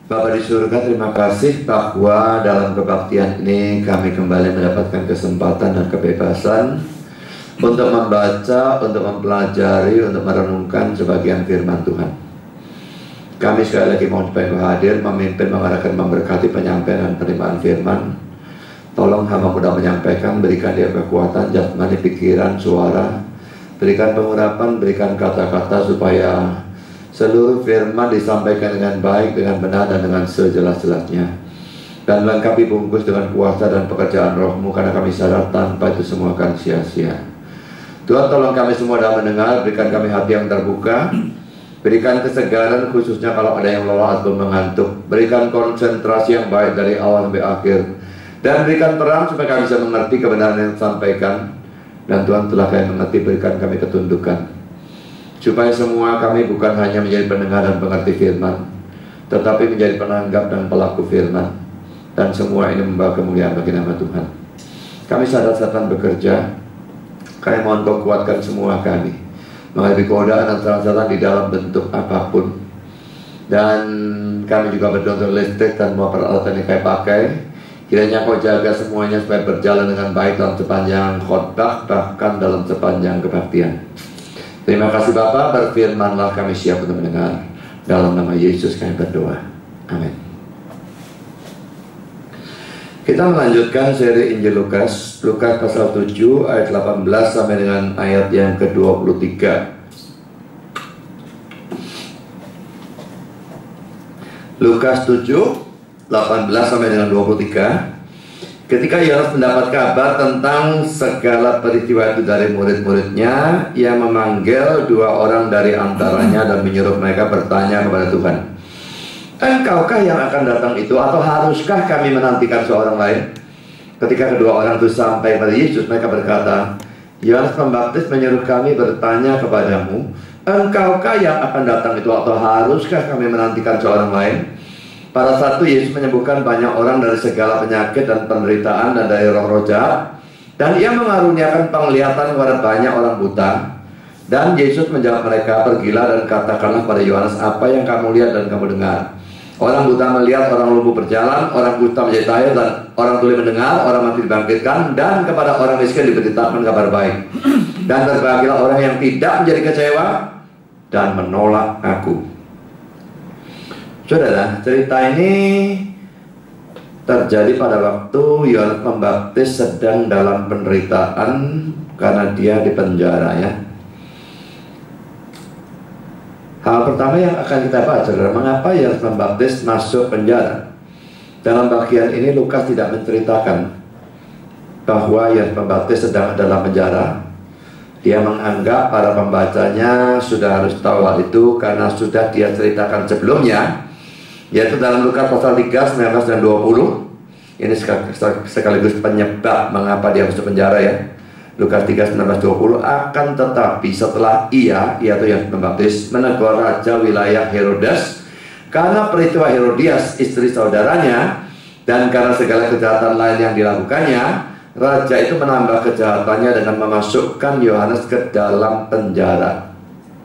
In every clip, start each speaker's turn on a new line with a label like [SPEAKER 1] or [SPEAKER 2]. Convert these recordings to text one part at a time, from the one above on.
[SPEAKER 1] Bapa di surga, terima kasih bahwa dalam kebaktian ini kami kembali mendapatkan kesempatan dan kebebasan untuk membaca, untuk mempelajari, untuk merenungkan sebagian firman Tuhan. Kami sekali lagi mohon supaya Engkau hadir, memimpin, mengarahkan, memberkati penyampaian dan penerimaan firman. Tolong hamba mudah menyampaikan, berikan dia kekuatan, jasmani, pikiran, suara. Berikan pengurapan, berikan kata-kata supaya seluruh firman disampaikan dengan baik, dengan benar, dan dengan sejelas-jelasnya. Dan lengkapi bungkus dengan kuasa dan pekerjaan roh-Mu, karena kami sadar tanpa itu semua akan sia-sia. Tuhan, tolong kami semua dalam mendengar, berikan kami hati yang terbuka, berikan kesegaran khususnya kalau ada yang lelah atau mengantuk, berikan konsentrasi yang baik dari awal sampai akhir, dan berikan terang supaya kami bisa mengerti kebenaran yang disampaikan. Dan Tuhan, telah kami mengerti, berikan kami ketundukan, supaya semua kami bukan hanya menjadi pendengar dan pengerti firman, tetapi menjadi penanggap dan pelaku firman. Dan semua ini membawa kemuliaan bagi nama Tuhan. Kami sadar setan bekerja. Kami mohon Kau kuatkan semua kami menghadapi godaan dan setan di dalam bentuk apapun. Dan kami juga berdoa untuk listrik dan semua peralatan yang kami pakai. Kiranya Kau jaga semuanya supaya berjalan dengan baik dalam sepanjang khotbah, bahkan dalam sepanjang kebaktian. Terima kasih Bapa, berfirmanlah, kami siap untuk mendengar. Dalam nama Yesus kami berdoa. Amin. Kita melanjutkan seri Injil Lukas. Lukas pasal 7 ayat 18 sampai dengan ayat yang ke-23. Lukas 7 18 sampai dengan 23. Ketika Yohanes mendapat kabar tentang segala peristiwa itu dari murid-muridnya, ia memanggil 2 orang dari antaranya dan menyuruh mereka bertanya kepada Tuhan, "Engkaukah yang akan datang itu, atau haruskah kami menantikan seorang lain?" Ketika kedua orang itu sampai pada Yesus, mereka berkata, "Yohanes Pembaptis menyuruh kami bertanya kepadamu, engkaukah yang akan datang itu, atau haruskah kami menantikan seorang lain?" Pada saat itu Yesus menyembuhkan banyak orang dari segala penyakit dan penderitaan dan dari roh-roh jahat, dan ia mengaruniakan penglihatan kepada banyak orang buta. Dan Yesus menjawab mereka, "Pergilah dan katakanlah pada Yohanes apa yang kamu lihat dan kamu dengar. Orang buta melihat, orang lumpuh berjalan, orang buta menjadi tahir, dan orang tuli mendengar, orang mati dibangkitkan, dan kepada orang miskin diberitakan kabar baik. Dan berbahagialah orang yang tidak menjadi kecewa dan menolak Aku." Saudara, cerita ini terjadi pada waktu Yohanes Pembaptis sedang dalam penderitaan karena dia di penjara, ya. Hal pertama yang akan kita bahas, saudara, mengapa Yohanes Pembaptis masuk penjara. Dalam bagian ini Lukas tidak menceritakan bahwa Yohanes Pembaptis sedang dalam penjara. Dia menganggap para pembacanya sudah harus tahu hal itu karena sudah dia ceritakan sebelumnya, yaitu dalam Lukas pasal 3, 19 dan 20. Ini sekaligus penyebab mengapa dia masuk penjara, ya. Lukas 3, 19, 20. Akan tetapi setelah ia, yaitu Yohanes Pembaptis, menegur raja wilayah Herodes karena peristiwa Herodias istri saudaranya, dan karena segala kejahatan lain yang dilakukannya, raja itu menambah kejahatannya dengan memasukkan Yohanes ke dalam penjara.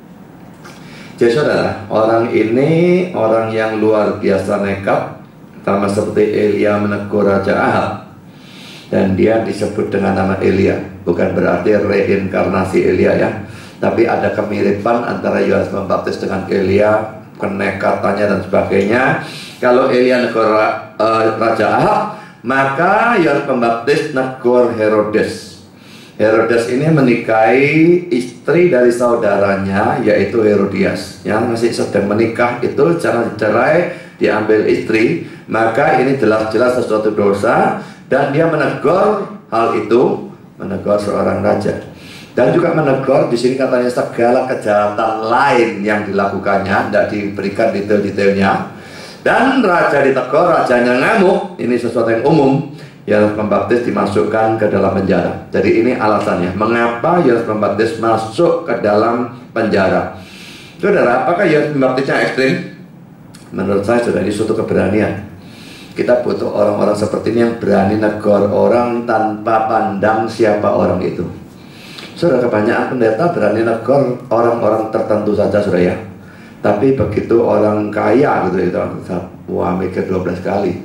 [SPEAKER 1] Jadi saudara, orang ini orang yang luar biasa nekat, sama seperti Elia menegur Raja Ahab. Dan dia disebut dengan nama Elia. Bukan berarti reinkarnasi Elia, ya, tapi ada kemiripan antara Yohanes Pembaptis dengan Elia, kenekatannya dan sebagainya. Kalau Elia negur Raja Ahab, maka Yohanes Pembaptis negur Herodes. Herodes ini menikahi istri dari saudaranya, yaitu Herodias. Yang masih sedang menikah itu jangan dicerai, diambil istri. Maka ini jelas-jelas sesuatu dosa, dan dia menegur hal itu, menegur seorang raja. Dan juga menegur di sini katanya segala kejahatan lain yang dilakukannya, tidak diberikan detail-detailnya. Dan raja ditegur, rajanya ngamuk. Ini sesuatu yang umum. Yohanes Pembaptis dimasukkan ke dalam penjara. Jadi ini alasannya mengapa Yohanes Pembaptis masuk ke dalam penjara. Saudara, apakah Yohanes Pembaptisnya ekstrim? Menurut saya sudah ini suatu keberanian. Kita butuh orang-orang seperti ini yang berani negur orang tanpa pandang siapa orang itu. Saudara, kebanyakan pendeta berani negur orang-orang tertentu saja, saudara, ya. Tapi begitu orang kaya gitu, wah mikir 12 kali.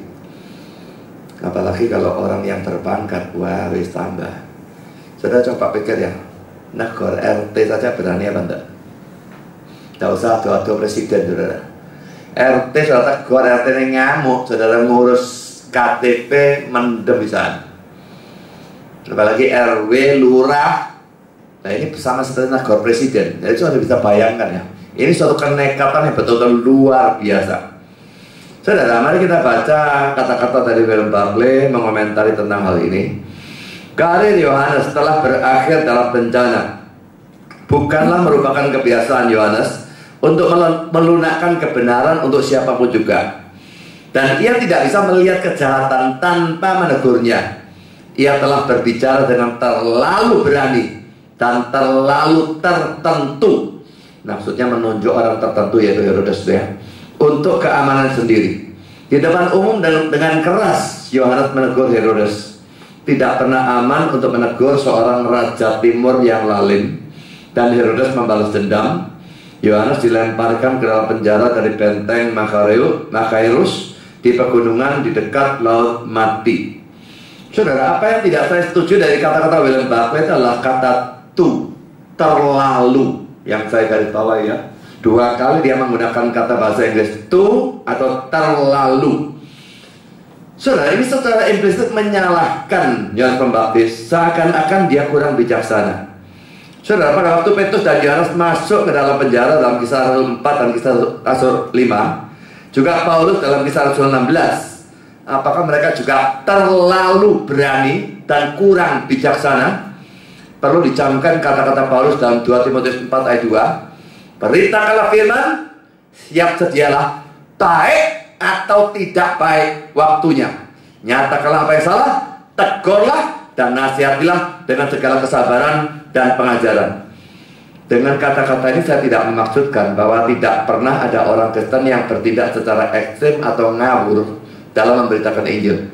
[SPEAKER 1] Apalagi kalau orang yang berpangkat, wah wis tambah. Saudara coba pikir ya, negor RT saja berani apa enggak? Tidak usah adu-adu presiden, saudara. RT saudara tegur, RT ini ngamuk, saudara ngurus KTP mendem bisa. Apalagi RW, lurah. Nah ini bersama seperti negor presiden. Jadi sudah bisa bayangkan ya. Ini suatu kenekatan yang betul-betul luar biasa. Saudara, mari kita baca kata-kata dari William Barclay mengomentari tentang hal ini. Karir Yohanes telah berakhir dalam bencana. Bukanlah merupakan kebiasaan Yohanes untuk melunakkan kebenaran untuk siapapun juga. Dan ia tidak bisa melihat kejahatan tanpa menegurnya. Ia telah berbicara dengan terlalu berani dan terlalu tertentu. Maksudnya menunjuk orang tertentu, yaitu Herodes ya, untuk keamanan sendiri. Di depan umum dan dengan keras Yohanes menegur Herodes. Tidak pernah aman untuk menegur seorang raja timur yang lalim. Dan Herodes membalas dendam. Yohanes dilemparkan ke dalam penjara dari benteng Makhairus di pegunungan di dekat Laut Mati. Saudara, apa yang tidak saya setuju dari kata-kata William Barclay adalah kata terlalu, yang saya garis bawahi ya. 2 kali dia menggunakan kata bahasa Inggris to atau terlalu. Saudara, ini secara implisit menyalahkan Yohanes Pembaptis, seakan-akan dia kurang bijaksana. Saudara, pada waktu Petrus dan Yohanes masuk ke dalam penjara dalam Kisah Rasul 4 dan Kisah Rasul 5, juga Paulus dalam Kisah Rasul 16, apakah mereka juga terlalu berani dan kurang bijaksana? Perlu dicamkan kata-kata Paulus dalam 2 Timotius 4 ayat 2. Beritakanlah firman, siap sedialah, baik atau tidak baik waktunya. Nyatakanlah apa yang salah, tegurlah dan nasihatilah dengan segala kesabaran dan pengajaran. Dengan kata-kata ini saya tidak memaksudkan bahwa tidak pernah ada orang Kristen yang bertindak secara ekstrim atau ngawur dalam memberitakan Injil,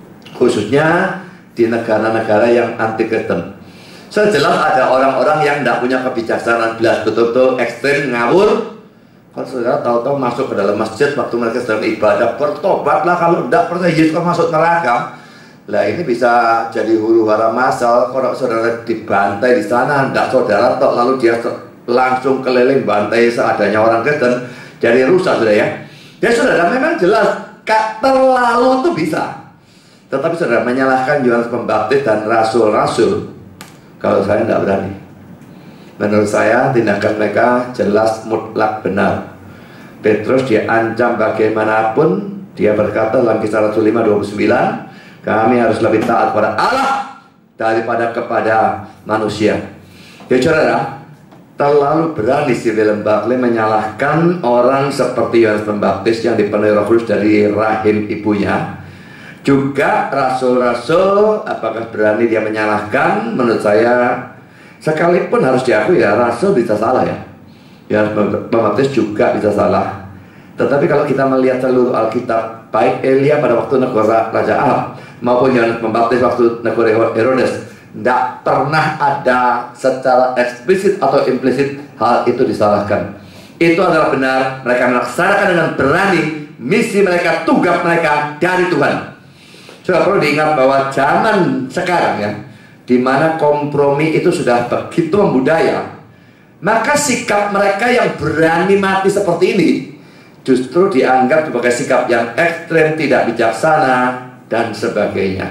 [SPEAKER 1] khususnya di negara-negara yang anti Kristen. Jelas ada orang-orang yang tidak punya kebijaksanaan, belas betul-betul ekstrim, ngawur. Kalau saudara tahu-tahu masuk ke dalam masjid waktu mereka sedang ibadah, bertobatlah, kalau tidak percaya Yesus masuk neraka. Lah ini bisa jadi huru-hara masal. Kalau saudara dibantai di sana, tidak saudara tahu, lalu dia langsung keliling bantai seadanya orang Kristen, jadi rusak sudah ya. Ya saudara, memang jelas terlalu itu bisa. Tetapi saudara menyalahkan Yohanes Pembaptis dan rasul-rasul, kalau saya tidak berani. Menurut saya tindakan mereka jelas mutlak benar. Petrus diancam bagaimanapun. Dia berkata dalam Kisah Rasul 5:29, kami harus lebih taat pada Allah daripada kepada manusia. Ya saudara, terlalu berani si William Barclay menyalahkan orang seperti Yohanes Pembaptis yang dipenuhi Roh Kudus dari rahim ibunya. Juga rasul-rasul, apakah berani dia menyalahkan? Menurut saya, sekalipun harus diakui ya, rasul bisa salah ya. Yohanes Pembaptis juga bisa salah. Tetapi kalau kita melihat seluruh Alkitab, baik Elia pada waktu negor Raja Ahab maupun Yohanes Pembaptis waktu negor Herodes, tidak pernah ada secara eksplisit atau implisit hal itu disalahkan. Itu adalah benar. Mereka melaksanakan dengan berani misi mereka, tugas mereka dari Tuhan. Sudah perlu diingat bahwa zaman sekarang ya, di mana kompromi itu sudah begitu membudaya, maka sikap mereka yang berani mati seperti ini justru dianggap sebagai sikap yang ekstrem, tidak bijaksana dan sebagainya.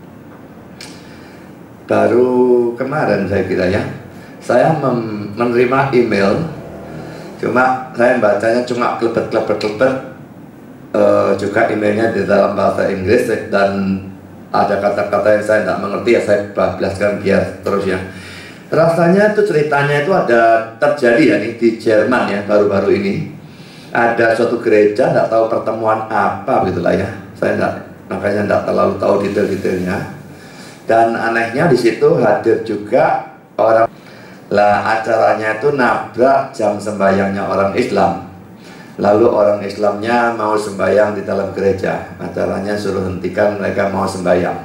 [SPEAKER 1] Baru kemarin saya kira ya, saya menerima email, cuma saya bacanya cuma kelebet. Juga emailnya di dalam bahasa Inggris dan ada kata-kata yang saya tidak mengerti, ya saya bablaskan biar terus ya. Rasanya itu ceritanya itu ada terjadi ya nih di Jerman ya, baru-baru ini ada suatu gereja, tidak tahu pertemuan apa begitulah ya, saya makanya tidak terlalu tahu detail-detailnya. Dan anehnya di situ hadir juga orang, lah acaranya itu nabrak jam sembahyangnya orang Islam. Lalu orang Islamnya mau sembahyang di dalam gereja, acaranya suruh hentikan, mereka mau sembahyang.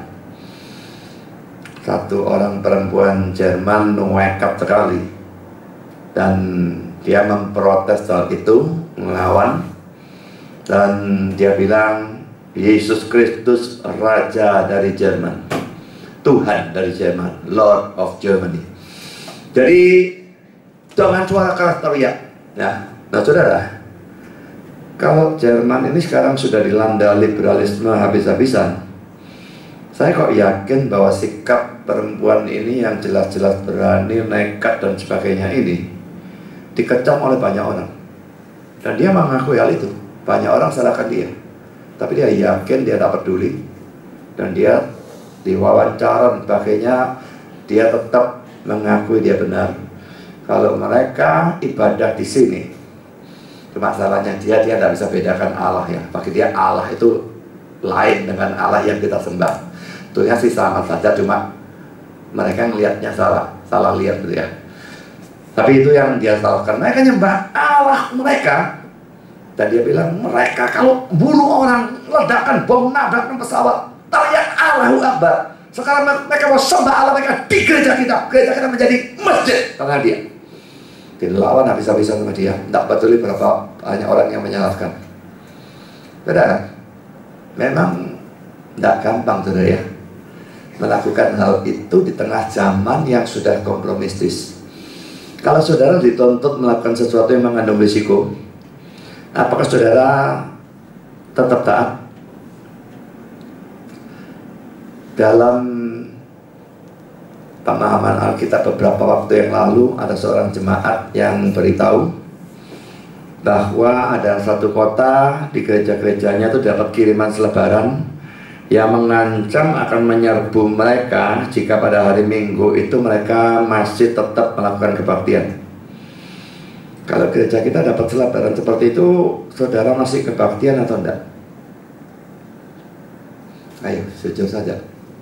[SPEAKER 1] Satu orang perempuan Jerman nekat sekali, dan dia memprotes soal itu, melawan. Dan dia bilang, Yesus Kristus Raja dari Jerman, Tuhan dari Jerman, Lord of Germany. Jadi dengan suara keras teriak. Nah saudara, kalau Jerman ini sekarang sudah dilanda liberalisme habis-habisan, saya kok yakin bahwa sikap perempuan ini yang jelas-jelas berani, nekat dan sebagainya ini dikecam oleh banyak orang. Dan dia mengakui hal itu. Banyak orang salahkan dia, tapi dia yakin, dia tak peduli. Dan dia diwawancara dan sebagainya, dia tetap mengakui dia benar. Kalau mereka ibadah di sini, masalahnya dia tidak bisa bedakan Allah ya. Bagi dia Allah itu lain dengan Allah yang kita sembah. Tentunya sih sama saja, cuma mereka ngelihatnya salah lihat gitu ya. Tapi itu yang dia salahkan. Mereka nyembah Allah mereka. Dan dia bilang, mereka kalau bunuh orang, ledakan bom, nabrakkan pesawat, teriak Allahu Akbar. Sekarang mereka mau sembah Allah mereka di gereja kita. Gereja kita menjadi masjid karena dia. Dilawan habis-habisan sama dia. Tidak peduli berapa banyak orang yang menyalahkan. Beda kan? Memang tidak gampang saudara ya, melakukan hal itu di tengah zaman yang sudah kompromistis. Kalau saudara dituntut melakukan sesuatu yang mengandung risiko, apakah saudara tetap taat? Dalam pemahaman Alkitab beberapa waktu yang lalu, ada seorang jemaat yang beritahu bahwa ada satu kota di gereja-gerejanya itu dapat kiriman selebaran yang mengancam akan menyerbu mereka jika pada hari Minggu itu mereka masih tetap melakukan kebaktian. Kalau gereja kita dapat selebaran seperti itu, saudara masih kebaktian atau enggak? Ayo, jujur saja.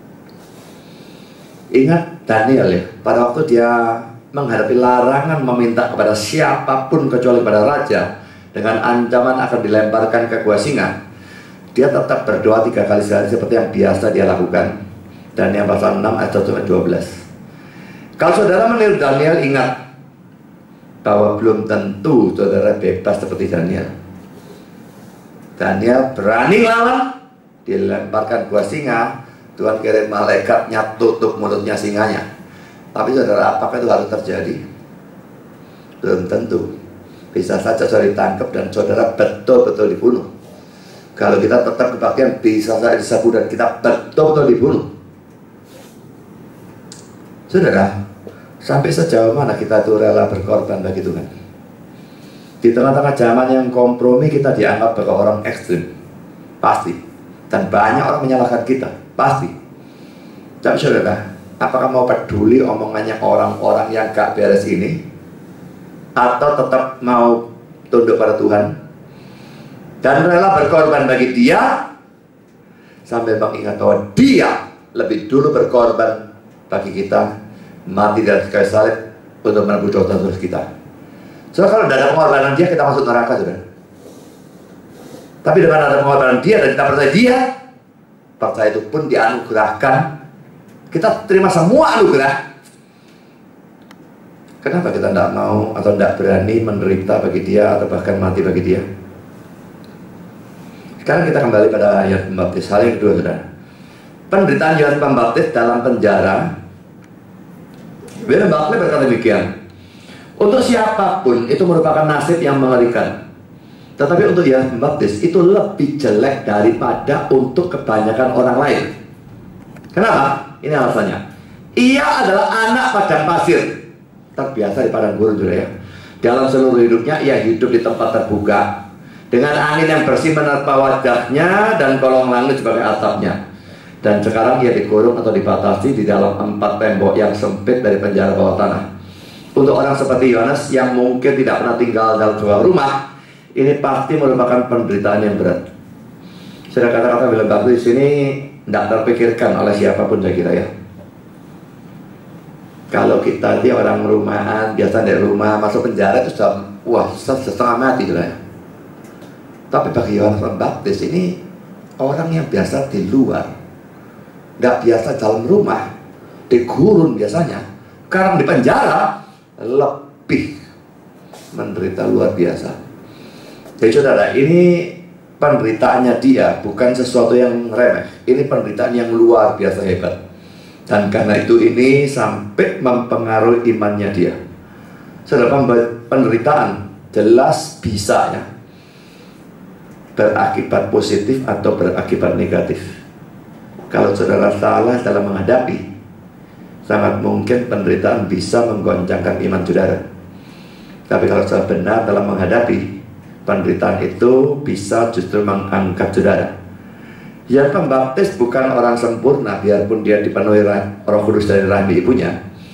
[SPEAKER 1] Ingat Daniel ya, pada waktu dia menghadapi larangan meminta kepada siapapun kecuali pada raja, dengan ancaman akan dilemparkan ke gua singa, dia tetap berdoa 3 kali sehari seperti yang biasa dia lakukan. Daniel pasal 6 ayat 1 sampai 12. Kalau saudara meniru Daniel, ingat bahwa belum tentu saudara bebas seperti Daniel. Daniel berani lawan, dilemparkan gua singa, Tuhan kirim malaikatnya tutup mulutnya singanya. Tapi saudara, apakah itu harus terjadi? Belum tentu. Bisa saja saudara ditangkap dan saudara betul-betul dibunuh. Kalau kita tetap kebaktian, bisa saja disabu dan kita betul-betul dibunuh. Saudara, sampai sejauh mana kita itu rela berkorban bagi Tuhan? Di tengah-tengah zaman yang kompromi, kita dianggap sebagai orang ekstrim. Pasti. Dan banyak orang menyalahkan kita. Pasti. Tapi saudara, apakah mau peduli omongannya orang-orang yang gak beres ini? Atau tetap mau tunduk pada Tuhan dan rela berkorban bagi dia, sambil mengingat bahwa dia lebih dulu berkorban bagi kita, mati dari kayu salib untuk menebus dosa-dosa kita. Soalnya kalau tidak ada pengorbanan dia, kita masuk neraka saudara. Tapi dengan ada pengorbanan dia dan kita percaya dia, percaya itu pun dianugerahkan, kita terima semua anugerah. Kenapa kita tidak mau atau tidak berani menderita bagi dia atau bahkan mati bagi dia? Sekarang kita kembali pada Yohanes Pembaptis. Hal yang kedua saudara, penderitaan Yohanes Pembaptis dalam penjara. William Barclay berkata demikian, untuk siapapun itu merupakan nasib yang mengerikan, tetapi untuk Yohanes Pembaptis itu lebih jelek daripada untuk kebanyakan orang lain. Kenapa? Ini alasannya. Ia adalah anak padang pasir, terbiasa di padang gurun saudara ya. Dalam seluruh hidupnya ia hidup di tempat terbuka, dengan angin yang bersih menerpa wajahnya dan kolong langit sebagai atapnya. Dan sekarang ia dikurung atau dibatasi di dalam 4 tembok yang sempit dari penjara bawah tanah. Untuk orang seperti Yohanes yang mungkin tidak pernah tinggal dalam sebuah rumah, ini pasti merupakan penderitaan yang berat. Sudah kata-kata William Barclay di sini tidak terpikirkan oleh siapapun saya kira ya. Kalau kita di orang rumahan, biasa dari rumah masuk penjara itu sudah, wah, setengah mati gitu ya. Tapi bagi Yohanes Pembaptis ini orang yang biasa di luar, tidak biasa dalam rumah, di gurun biasanya, sekarang di penjara lebih menderita luar biasa. Jadi saudara, ini penderitaannya dia bukan sesuatu yang remeh. Ini penderitaan yang luar biasa hebat. Dan karena itu ini sampai mempengaruhi imannya dia. Saudara, penderitaan jelas bisa ya berakibat positif atau berakibat negatif. Kalau saudara salah dalam menghadapi, sangat mungkin penderitaan bisa menggoncangkan iman saudara. Tapi kalau saudara benar dalam menghadapi, penderitaan itu bisa justru mengangkat saudara. Yang Pembaptis bukan orang sempurna, biarpun dia dipenuhi Roh Kudus dari rahim ibunya,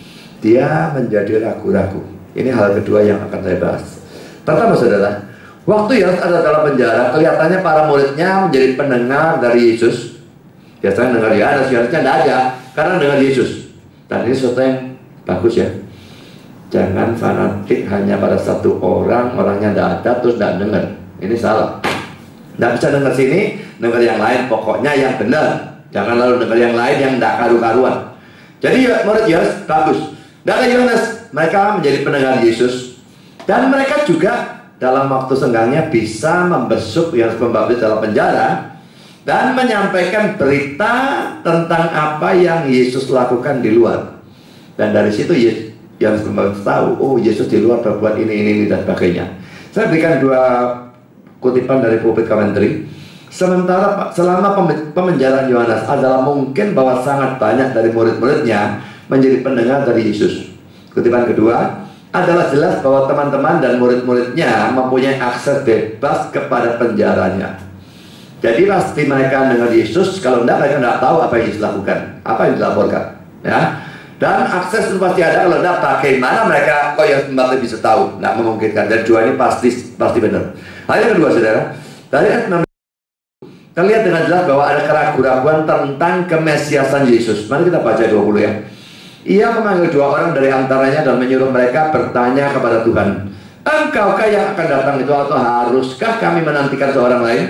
[SPEAKER 1] dia menjadi ragu-ragu. Ini hal kedua yang akan saya bahas. Pertama saudara, waktu Yohanes ada dalam penjara, kelihatannya para muridnya menjadi pendengar dari Yesus. Biasanya dengar Yohanesnya tidak ada, karena dengar Yesus. Dan ini sesuatu yang bagus ya. Jangan fanatik hanya pada satu orang, orangnya tidak ada terus tidak dengar. Ini salah. Tidak bisa dengar sini, dengar yang lain, pokoknya yang benar. Jangan lalu dengar yang lain yang tidak karu-karuan. Jadi murid Yohanes bagus. Dan Yohanes, mereka menjadi pendengar Yesus. Dan mereka juga dalam waktu senggangnya bisa membesuk Yohanes Pembaptis dalam penjara dan menyampaikan berita tentang apa yang Yesus lakukan di luar. Dan dari situ Yohanes Pembaptis tahu, oh Yesus di luar berbuat ini dan sebagainya. Saya berikan dua kutipan dari pulpit commentary. Sementara selama pemenjaraan Yohanes adalah mungkin bahwa sangat banyak dari murid-muridnya menjadi pendengar dari Yesus. Kutipan kedua adalah jelas bahwa teman-teman dan murid-muridnya mempunyai akses bebas kepada penjaranya. Jadi pasti mereka dengar Yesus, kalau tidak mereka tidak tahu apa yang Yesus lakukan, apa yang dilaporkan, ya. Dan akses itu pasti ada, kalau tidak bagaimana mereka kok yang Pembaptis bisa tahu? Tidak memungkinkan. Dan dua ini pasti benar. Hal yang kedua saudara, dari ayat 6 kita lihat dengan jelas bahwa ada keraguan-raguan tentang kemesiasan Yesus. Mari kita baca 20 ya. Ia memanggil dua orang dari antaranya dan menyuruh mereka bertanya kepada Tuhan, engkaukah yang akan datang itu atau haruskah kami menantikan seorang lain?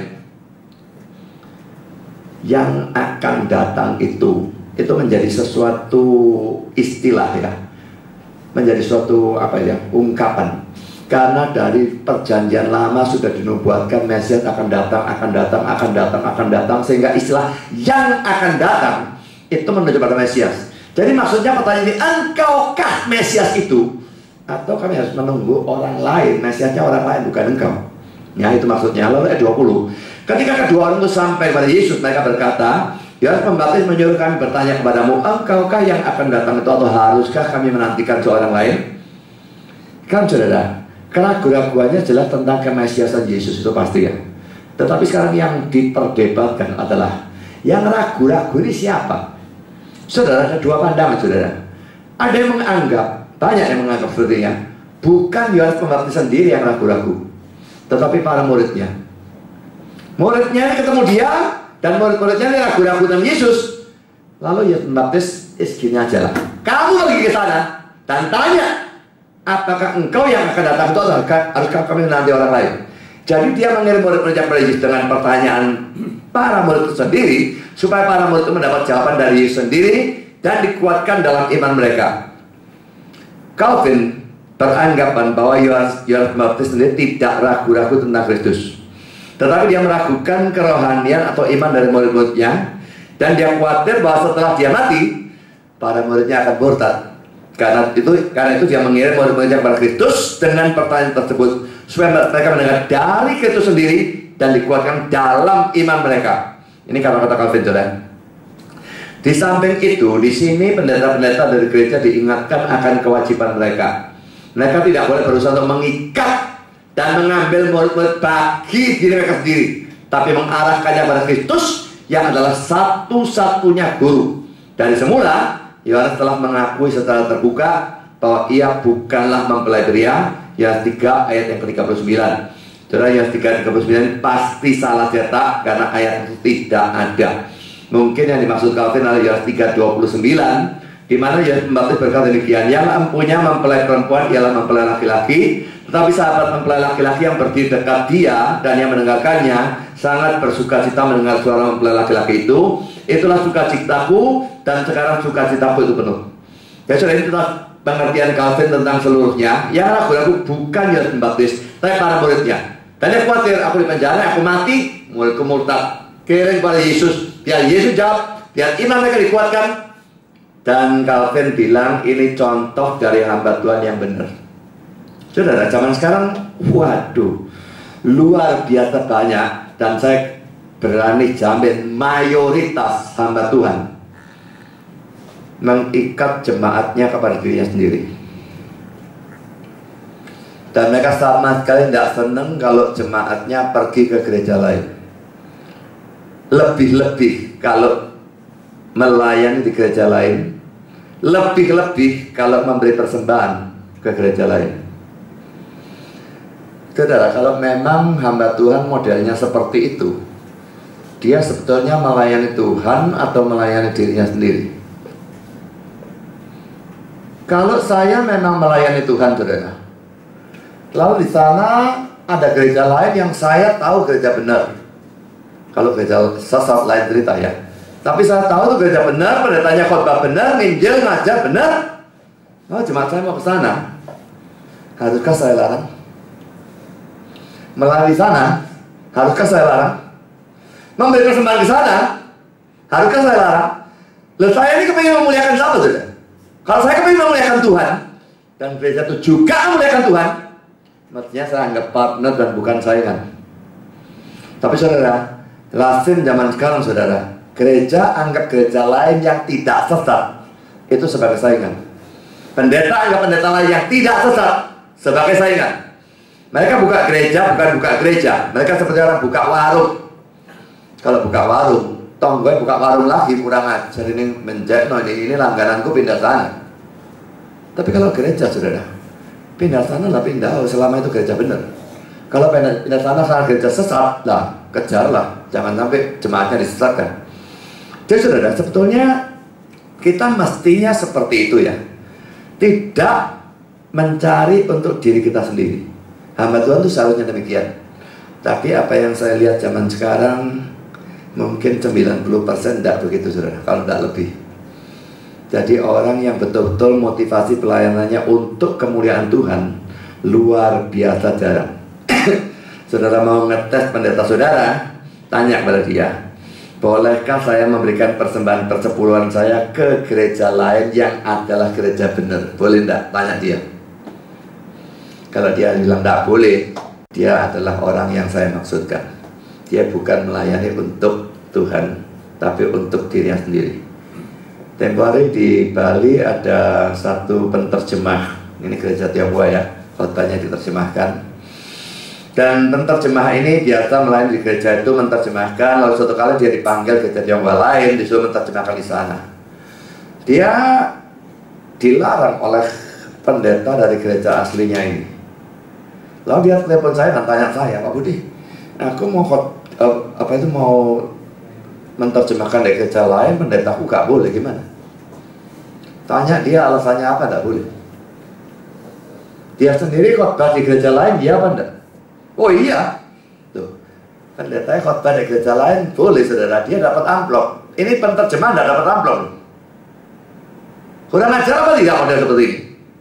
[SPEAKER 1] Yang akan datang itu menjadi sesuatu istilah ya, menjadi suatu apa ya, ungkapan. Karena dari perjanjian lama sudah dinubuatkan Mesias akan datang, sehingga istilah yang akan datang itu menuju pada Mesias. Jadi maksudnya pertanyaan ini, engkaukah Mesias itu? Atau kami harus menunggu orang lain, Mesiasnya orang lain bukan engkau. Ya itu maksudnya. Lalu ayat 20, ketika kedua orang itu sampai pada Yesus, mereka berkata, Yohanes Pembaptis menyuruh kami bertanya kepadamu, engkaukah yang akan datang itu atau haruskah kami menantikan seorang lain? Kan saudara, keraguan-raguannya jelas tentang kemesiasan Yesus itu pasti ya. Tetapi sekarang yang diperdebatkan adalah yang ragu-ragu ini siapa? Saudara, ada dua pandangan saudara. Ada yang menganggap, banyak yang menganggap sepertinya, bukan Yohanes Pembaptis sendiri yang ragu-ragu, tetapi para muridnya. Muridnya ini ketemu dia, dan murid-muridnya ini ragu-ragu tentang Yesus. Lalu Yohanes Pembaptis, gini aja lah, kamu pergi ke sana dan tanya, apakah engkau yang akan datang itu atau haruskah kami nanti orang lain? Jadi dia mengirim murid-muridnya kepada Yesus dengan pertanyaan para murid itu sendiri, supaya para murid itu mendapat jawaban dari Yesus sendiri dan dikuatkan dalam iman mereka. Calvin beranggapan bahwa Yohanes Pembaptis sendiri tidak ragu-ragu tentang Kristus, tetapi dia meragukan kerohanian atau iman dari murid-muridnya, dan dia khawatir bahwa setelah dia mati, para muridnya akan murtad. Karena itu dia mengirim murid-muridnya kepada Kristus dengan pertanyaan tersebut, supaya mereka mendengar dari Kristus sendiri dan dikuatkan dalam iman mereka. Ini kata-kata Calvin, saudara. Di samping itu, di sini pendeta-pendeta dari gereja diingatkan akan kewajiban mereka. Mereka tidak boleh berusaha untuk mengikat dan mengambil murid-murid bagi diri mereka sendiri, tapi mengarahkannya pada Kristus yang adalah satu-satunya guru. Dari semula, Yohanes telah mengakui secara terbuka bahwa ia bukanlah mempelai pria. Yohanes 3 ayat yang ke-39. Saudara, Yohanes 3 ayat ke-39 pasti salah cetak karena ayat itu tidak ada. Mungkin yang dimaksud Calvin adalah Yohanes 3:29, di mana Yohanes Pembaptis berkata demikian, yang empunya mempelai perempuan ialah mempelai laki-laki, tetapi sahabat mempelai laki-laki yang berdiri dekat dia dan yang mendengarkannya sangat bersukacita mendengar suara mempelai laki-laki itu. Itulah sukacitaku, dan sekarang sukacitaku itu penuh. Ya saudara, ini adalah pengertian Calvin tentang seluruhnya. Yang ragu-ragu bukan Yohanes Pembaptis, tapi para muridnya. Dan dia khawatir, aku di penjara, aku mati, mulai murtad, kirim pada Yesus. Biar Yesus jawab, biar iman mereka dikuatkan. Dan Calvin bilang ini contoh dari hamba Tuhan yang benar. Saudara, zaman sekarang, waduh, luar biasa banyak. Dan saya berani jamin mayoritas hamba Tuhan mengikat jemaatnya kepada dirinya sendiri. Dan mereka sama sekali tidak senang kalau jemaatnya pergi ke gereja lain. Lebih-lebih kalau melayani di gereja lain. Lebih-lebih kalau memberi persembahan ke gereja lain. Saudara, kalau memang hamba Tuhan modelnya seperti itu, dia sebetulnya melayani Tuhan atau melayani dirinya sendiri? Kalau saya memang melayani Tuhan, saudara, lalu di sana ada gereja lain yang saya tahu gereja benar. Kalau gereja sesat lain cerita ya. Tapi saya tahu itu gereja benar, pendetanya khotbah benar, nginjil, ngajar benar. Oh, jemaat saya mau ke sana. Haruskah saya larang? Melayani sana, haruskah saya larang? Memberi persembahan ke sana, haruskah saya larang? Loh, saya ini kepingin memuliakan siapa, saudara? Kalau saya kepingin memuliakan Tuhan, dan gereja itu juga memuliakan Tuhan, mestinya saya anggap partner dan bukan saingan. Tapi saudara, lazim zaman sekarang, saudara, gereja anggap gereja lain yang tidak sesat itu sebagai saingan. Pendeta anggap pendeta lain yang tidak sesat sebagai saingan. Mereka buka gereja bukan buka gereja, mereka seperti orang buka warung. Kalau buka warung, toh gue buka warung lagi, kurang ajar ini menjadi, no, ini langgananku pindah sana. Tapi kalau gereja, saudara, pindah sana lah pindah, selama itu gereja benar. Kalau pindah sana saat gereja sesat, lah kejarlah, jangan sampai jemaatnya disesatkan. Jadi saudara, sebetulnya kita mestinya seperti itu ya. Tidak mencari untuk diri kita sendiri. Hamba Tuhan itu seharusnya demikian. Tapi apa yang saya lihat zaman sekarang, mungkin 90% tidak begitu, saudara, kalau tidak lebih. Jadi orang yang betul-betul motivasi pelayanannya untuk kemuliaan Tuhan luar biasa jarang. Saudara mau ngetes pendeta saudara, tanya kepada dia, bolehkah saya memberikan persembahan persepuluhan saya ke gereja lain yang adalah gereja benar? Boleh enggak? Tanya dia. Kalau dia bilang enggak boleh, dia adalah orang yang saya maksudkan. Dia bukan melayani untuk Tuhan, tapi untuk dirinya sendiri. Tempo hari di Bali ada satu penterjemah, ini gereja Tionghoa ya, khotbahnya diterjemahkan. Dan penterjemah ini biasa melayani di gereja itu menerjemahkan, lalu suatu kali dia dipanggil gereja Tionghoa lain, disuruh menerjemahkan di sana. Dia dilarang oleh pendeta dari gereja aslinya ini. Lalu dia telepon saya dan tanya saya, Pak Budi, aku mau mau menerjemahkan dari gereja lain, pendetaku gak boleh, gimana? Tanya dia alasannya apa, gak boleh. Dia sendiri khotbah di gereja lain, dia apa enggak? Oh iya, tuh, pendetanya khotbah di gereja lain, boleh saudara, dia dapat amplop. Ini penterjemah enggak dapat amplop. Kurang ajar apa tidak model seperti ini?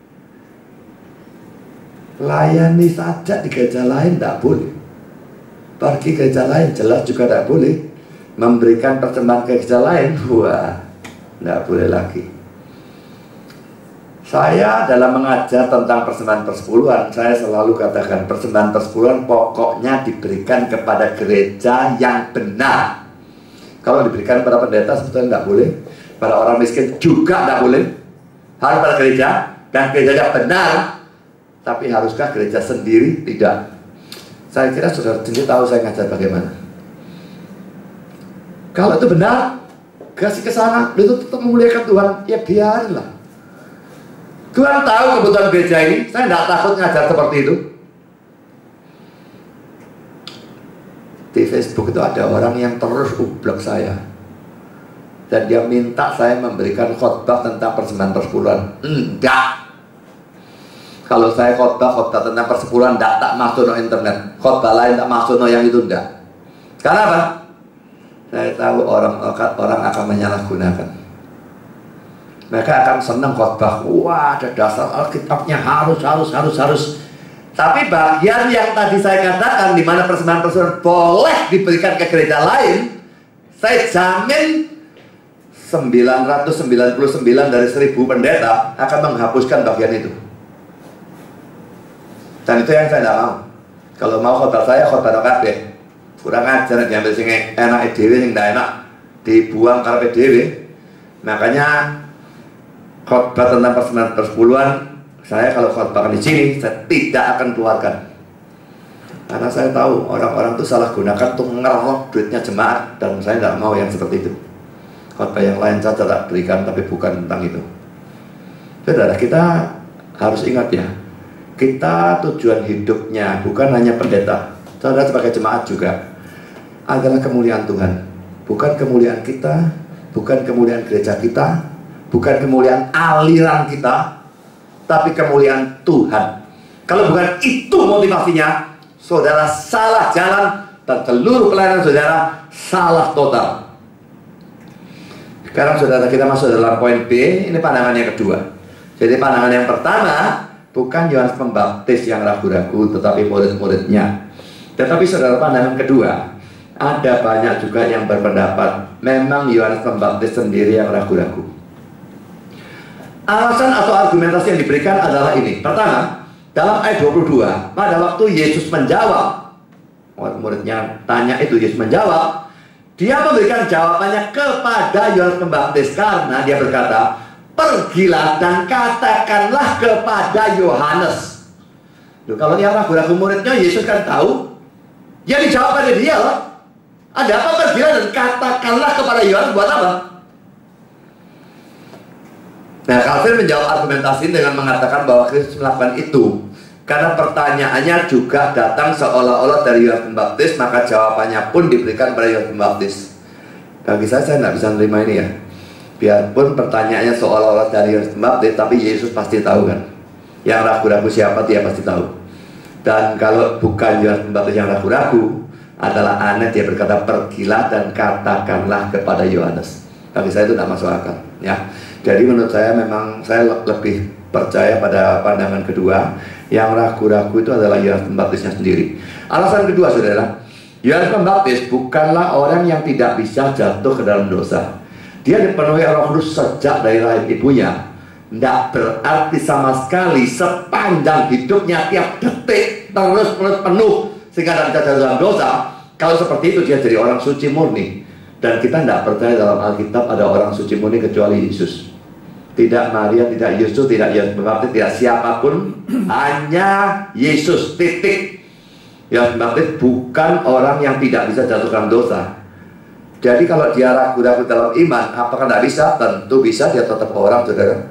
[SPEAKER 1] Layani saja di gereja lain enggak boleh. Pergi gereja lain jelas juga tidak boleh. Memberikan persembahan ke gereja lain, wah, tidak boleh lagi. Saya dalam mengajar tentang persembahan persepuluhan, saya selalu katakan persembahan persepuluhan pokoknya diberikan kepada gereja yang benar. Kalau diberikan pada pendeta sebetulnya tidak boleh, pada orang miskin juga tidak boleh. Harus pada gereja, dan gerejanya benar. Tapi haruskah gereja sendiri? Tidak. Saya kira saudara sendiri tahu saya ngajar bagaimana. Kalau itu benar, kasih ke sana, itu tetap memuliakan Tuhan, ya biarlah. Tuhan tahu kebutuhan gereja ini, saya tidak takut ngajar seperti itu. Di Facebook itu ada orang yang terus ublok saya, dan dia minta saya memberikan khotbah tentang persembahan persepuluhan. Enggak. Kalau saya khotbah tentang persepuluhan, enggak, tak masuk no internet. Khotbah lain tak masuk no yang itu, enggak. Karena apa? Saya tahu orang akan menyalahgunakan. Mereka akan senang khotbah. Wah, ada dasar Alkitabnya harus. Tapi bagian yang tadi saya katakan, di mana persembahan-persembahan boleh diberikan ke gereja lain, saya jamin 999 dari 1000 pendeta akan menghapuskan bagian itu. Dan itu yang saya tidak mau. Kalau mau khotbah saya, khotbah kabeh. Kurang ajar, diambil sing enak dhewe, sing tidak enak dibuang karepe dhewe. Makanya khotbah tentang persembahan persepuluhan, saya kalau khotbah di sini, saya tidak akan keluarkan. Karena saya tahu orang-orang itu salah gunakan untuk ngerok duitnya jemaat, dan saya tidak mau yang seperti itu. Khotbah yang lain saja tak berikan, tapi bukan tentang itu. Saudara, kita harus ingat ya, kita tujuan hidupnya bukan hanya pendeta. Saudara sebagai jemaat juga adalah kemuliaan Tuhan. Bukan kemuliaan kita, bukan kemuliaan gereja kita, bukan kemuliaan aliran kita, tapi kemuliaan Tuhan. Kalau bukan itu motivasinya, saudara salah jalan, dan seluruh pelayanan saudara salah total. Sekarang saudara, kita masuk dalam poin B. Ini pandangan yang kedua. Jadi pandangan yang pertama, bukan Yohanes Pembaptis yang ragu-ragu, tetapi murid-muridnya. Tetapi saudara, pandangan kedua, ada banyak juga yang berpendapat memang Yohanes Pembaptis sendiri yang ragu-ragu. Alasan atau argumentasi yang diberikan adalah ini. Pertama, dalam ayat 22, pada waktu Yesus menjawab, murid-muridnya tanya itu, Yesus menjawab, dia memberikan jawabannya kepada Yohanes Pembaptis karena dia berkata, pergilah dan katakanlah kepada Yohanes. Loh, kalau yang ragu-ragu muridnya, Yesus kan tahu. Ya dijawab pada dia loh. Ada apa pergilah dan katakanlah kepada Yohanes, buat apa? Nah, Calvin menjawab argumentasi dengan mengatakan bahwa Kristus melakukan itu karena pertanyaannya juga datang seolah-olah dari Yohanes Pembaptis, maka jawabannya pun diberikan pada Yohanes Pembaptis. Bagi saya tidak bisa menerima ini ya. Biarpun pertanyaannya seolah-olah dari Yohanes Pembaptis, tapi Yesus pasti tahu kan. Yang ragu-ragu siapa, dia pasti tahu. Dan kalau bukan Yohanes Pembaptis yang ragu-ragu, adalah aneh dia berkata pergilah dan katakanlah kepada Yohanes. Bagi saya itu tidak masuk akal ya. Jadi menurut saya memang saya lebih percaya pada pandangan kedua. Yang ragu-ragu itu adalah Yohanes Pembaptisnya sendiri. Alasan kedua saudara, Yohanes Pembaptis bukanlah orang yang tidak bisa jatuh ke dalam dosa. Dia dipenuhi Roh Kudus sejak dari rahim ibunya. Tidak berarti sama sekali sepanjang hidupnya tiap detik terus-menerus penuh sehingga tidak bisa jatuh dalam dosa. Kalau seperti itu dia jadi orang suci murni. Dan kita tidak percaya dalam Alkitab ada orang suci murni kecuali Yesus. Tidak Maria, tidak Yusuf, tidak Yohanes Pembaptis, tidak siapapun, hanya Yesus, titik. Yohanes Pembaptis bukan orang yang tidak bisa jatuh dalam dosa. Jadi kalau dia ragu-ragu dalam iman, apakah tidak bisa? Tentu bisa, dia tetap orang, saudara.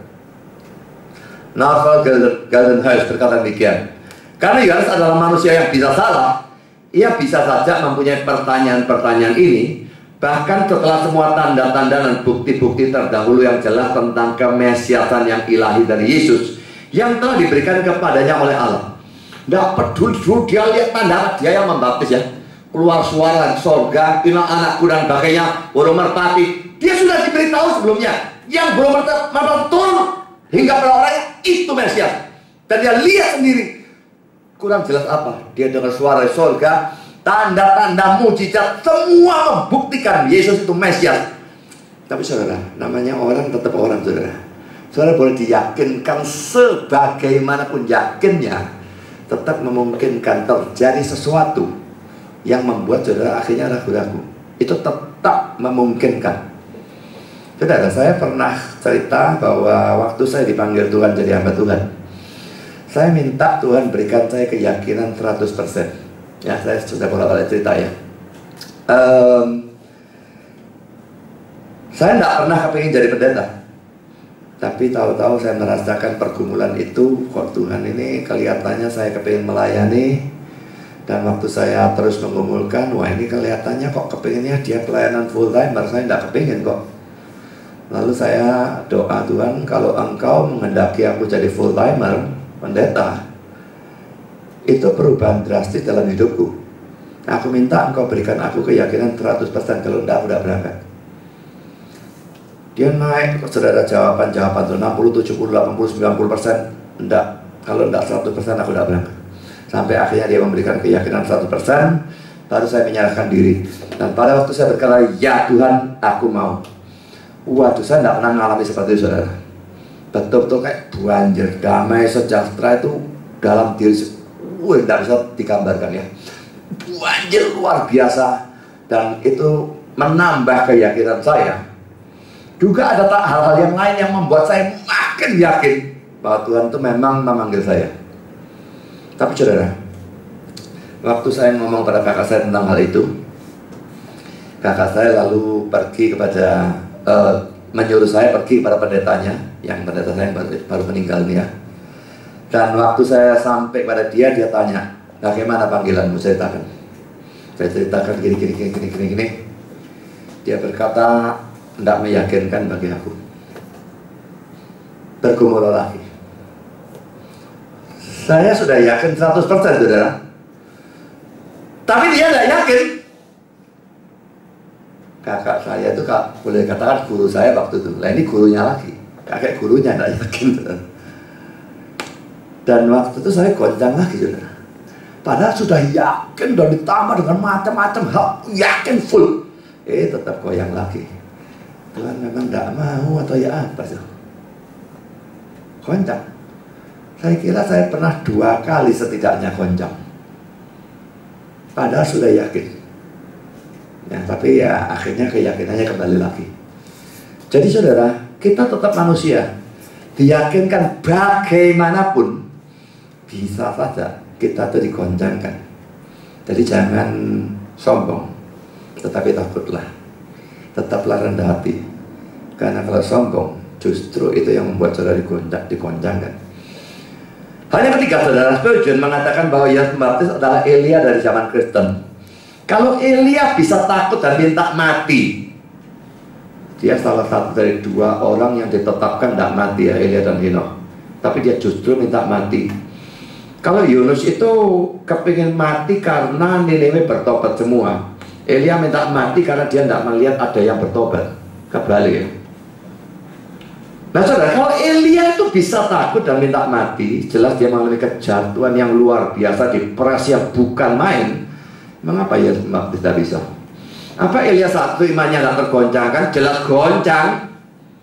[SPEAKER 1] Novel Galdenhuys berkata demikian. Karena Yohanes adalah manusia yang bisa salah, ia bisa saja mempunyai pertanyaan-pertanyaan ini. Bahkan setelah semua tanda-tanda dan bukti-bukti terdahulu yang jelas tentang kemesiasan yang ilahi dari Yesus yang telah diberikan kepadanya oleh Allah. Tidak peduli dulu dia lihat tanda, dia yang membaptis ya. Keluar suara sorga, inilah anakku dan bagainya, burung merpati. Dia sudah diberitahu sebelumnya. Yang burung merpati turun hingga pada orangnya, itu Mesias. Dan dia lihat sendiri. Kurang jelas apa? Dia dengar suara sorga, tanda-tanda mujizat, semua membuktikan Yesus itu Mesias. Tapi saudara, namanya orang tetap orang saudara. Saudara boleh diyakinkan sebagaimanapun yakinnya, tetap memungkinkan terjadi sesuatu yang membuat saudara akhirnya ragu-ragu. Itu tetap memungkinkan. Saudara, saya pernah cerita bahwa waktu saya dipanggil Tuhan jadi hamba Tuhan, saya minta Tuhan berikan saya keyakinan 100%. Ya, saya sudah bolak-balik cerita ya. Saya tidak pernah kepingin jadi pendeta. Tapi tahu-tahu saya merasakan pergumulan itu. Kok Tuhan ini kelihatannya saya kepingin melayani. Dan waktu saya terus mengumulkan, wah ini kelihatannya kok kepinginnya dia pelayanan full time. Baru saya tidak kepingin kok. Lalu saya doa, Tuhan kalau engkau menghendaki aku jadi full timer, pendeta, itu perubahan drastis dalam hidupku. Aku minta engkau berikan aku keyakinan 100%. Kalau enggak, aku udah berangkat. Dia naik, saudara, jawaban-jawaban itu 60, 70, 80, 90%. Enggak, kalau enggak 100% aku udah berangkat. Sampai akhirnya dia memberikan keyakinan 100%, baru saya menyerahkan diri. Dan pada waktu saya berkata, ya Tuhan, aku mau. Waduh, saya tidak pernah mengalami seperti itu, saudara. Betul-betul kayak banjir, damai, sejahtera itu dalam diri. Tidak bisa digambarkan ya. Banjir luar biasa. Dan itu menambah keyakinan saya. Juga ada hal-hal yang lain yang membuat saya makin yakin bahwa Tuhan itu memang memanggil saya. Tapi saudara, waktu saya ngomong pada kakak saya tentang hal itu, kakak saya lalu pergi kepada menyuruh saya pergi kepada pendetanya, yang pendeta saya yang baru meninggal nih ya. Dan waktu saya sampai pada dia tanya, bagaimana panggilanmu? Saya ceritakan gini. Dia berkata, tidak meyakinkan bagi aku. Bergumul lagi. Saya sudah yakin 100%, saudara. Tapi dia tidak yakin. Kakak saya itu boleh katakan guru saya waktu itu. Nah ini gurunya lagi. Kakek gurunya tidak yakin, saudara. Dan waktu itu saya goncang lagi, saudara. Padahal sudah yakin dan ditambah dengan macam-macam hal, yakin full. Tetap goyang lagi. Tuhan memang tidak mau atau ya apa sih? Goncang. Saya kira saya pernah 2 kali setidaknya goncang. Padahal sudah yakin. Ya, tapi ya akhirnya keyakinannya kembali lagi. Jadi saudara, kita tetap manusia. Diyakinkan bagaimanapun, bisa saja kita itu digoncangkan. Jadi jangan sombong, tetapi takutlah. Tetaplah rendah hati. Karena kalau sombong, justru itu yang membuat saudara digoncangkan. Hal yang ketiga, saudara, Spurgeon mengatakan bahwa Yohanes Pembaptis adalah Elia dari zaman Kristen. Kalau Elia bisa takut dan minta mati, dia salah satu dari 2 orang yang ditetapkan tidak mati ya, Elia dan Henokh. Tapi dia justru minta mati. Kalau Yunus itu kepingin mati karena Niniwe bertobat semua. Elia minta mati karena dia tidak melihat ada yang bertobat. Kebalik ya. Nah saudara, kalau Elia itu bisa takut dan minta mati, jelas dia mengalami kejatuhan yang luar biasa, depresi yang bukan main. Mengapa Yohanes Pembaptis tidak bisa? Apa Elia saat itu imannya tidak tergoncangkan? Jelas goncang.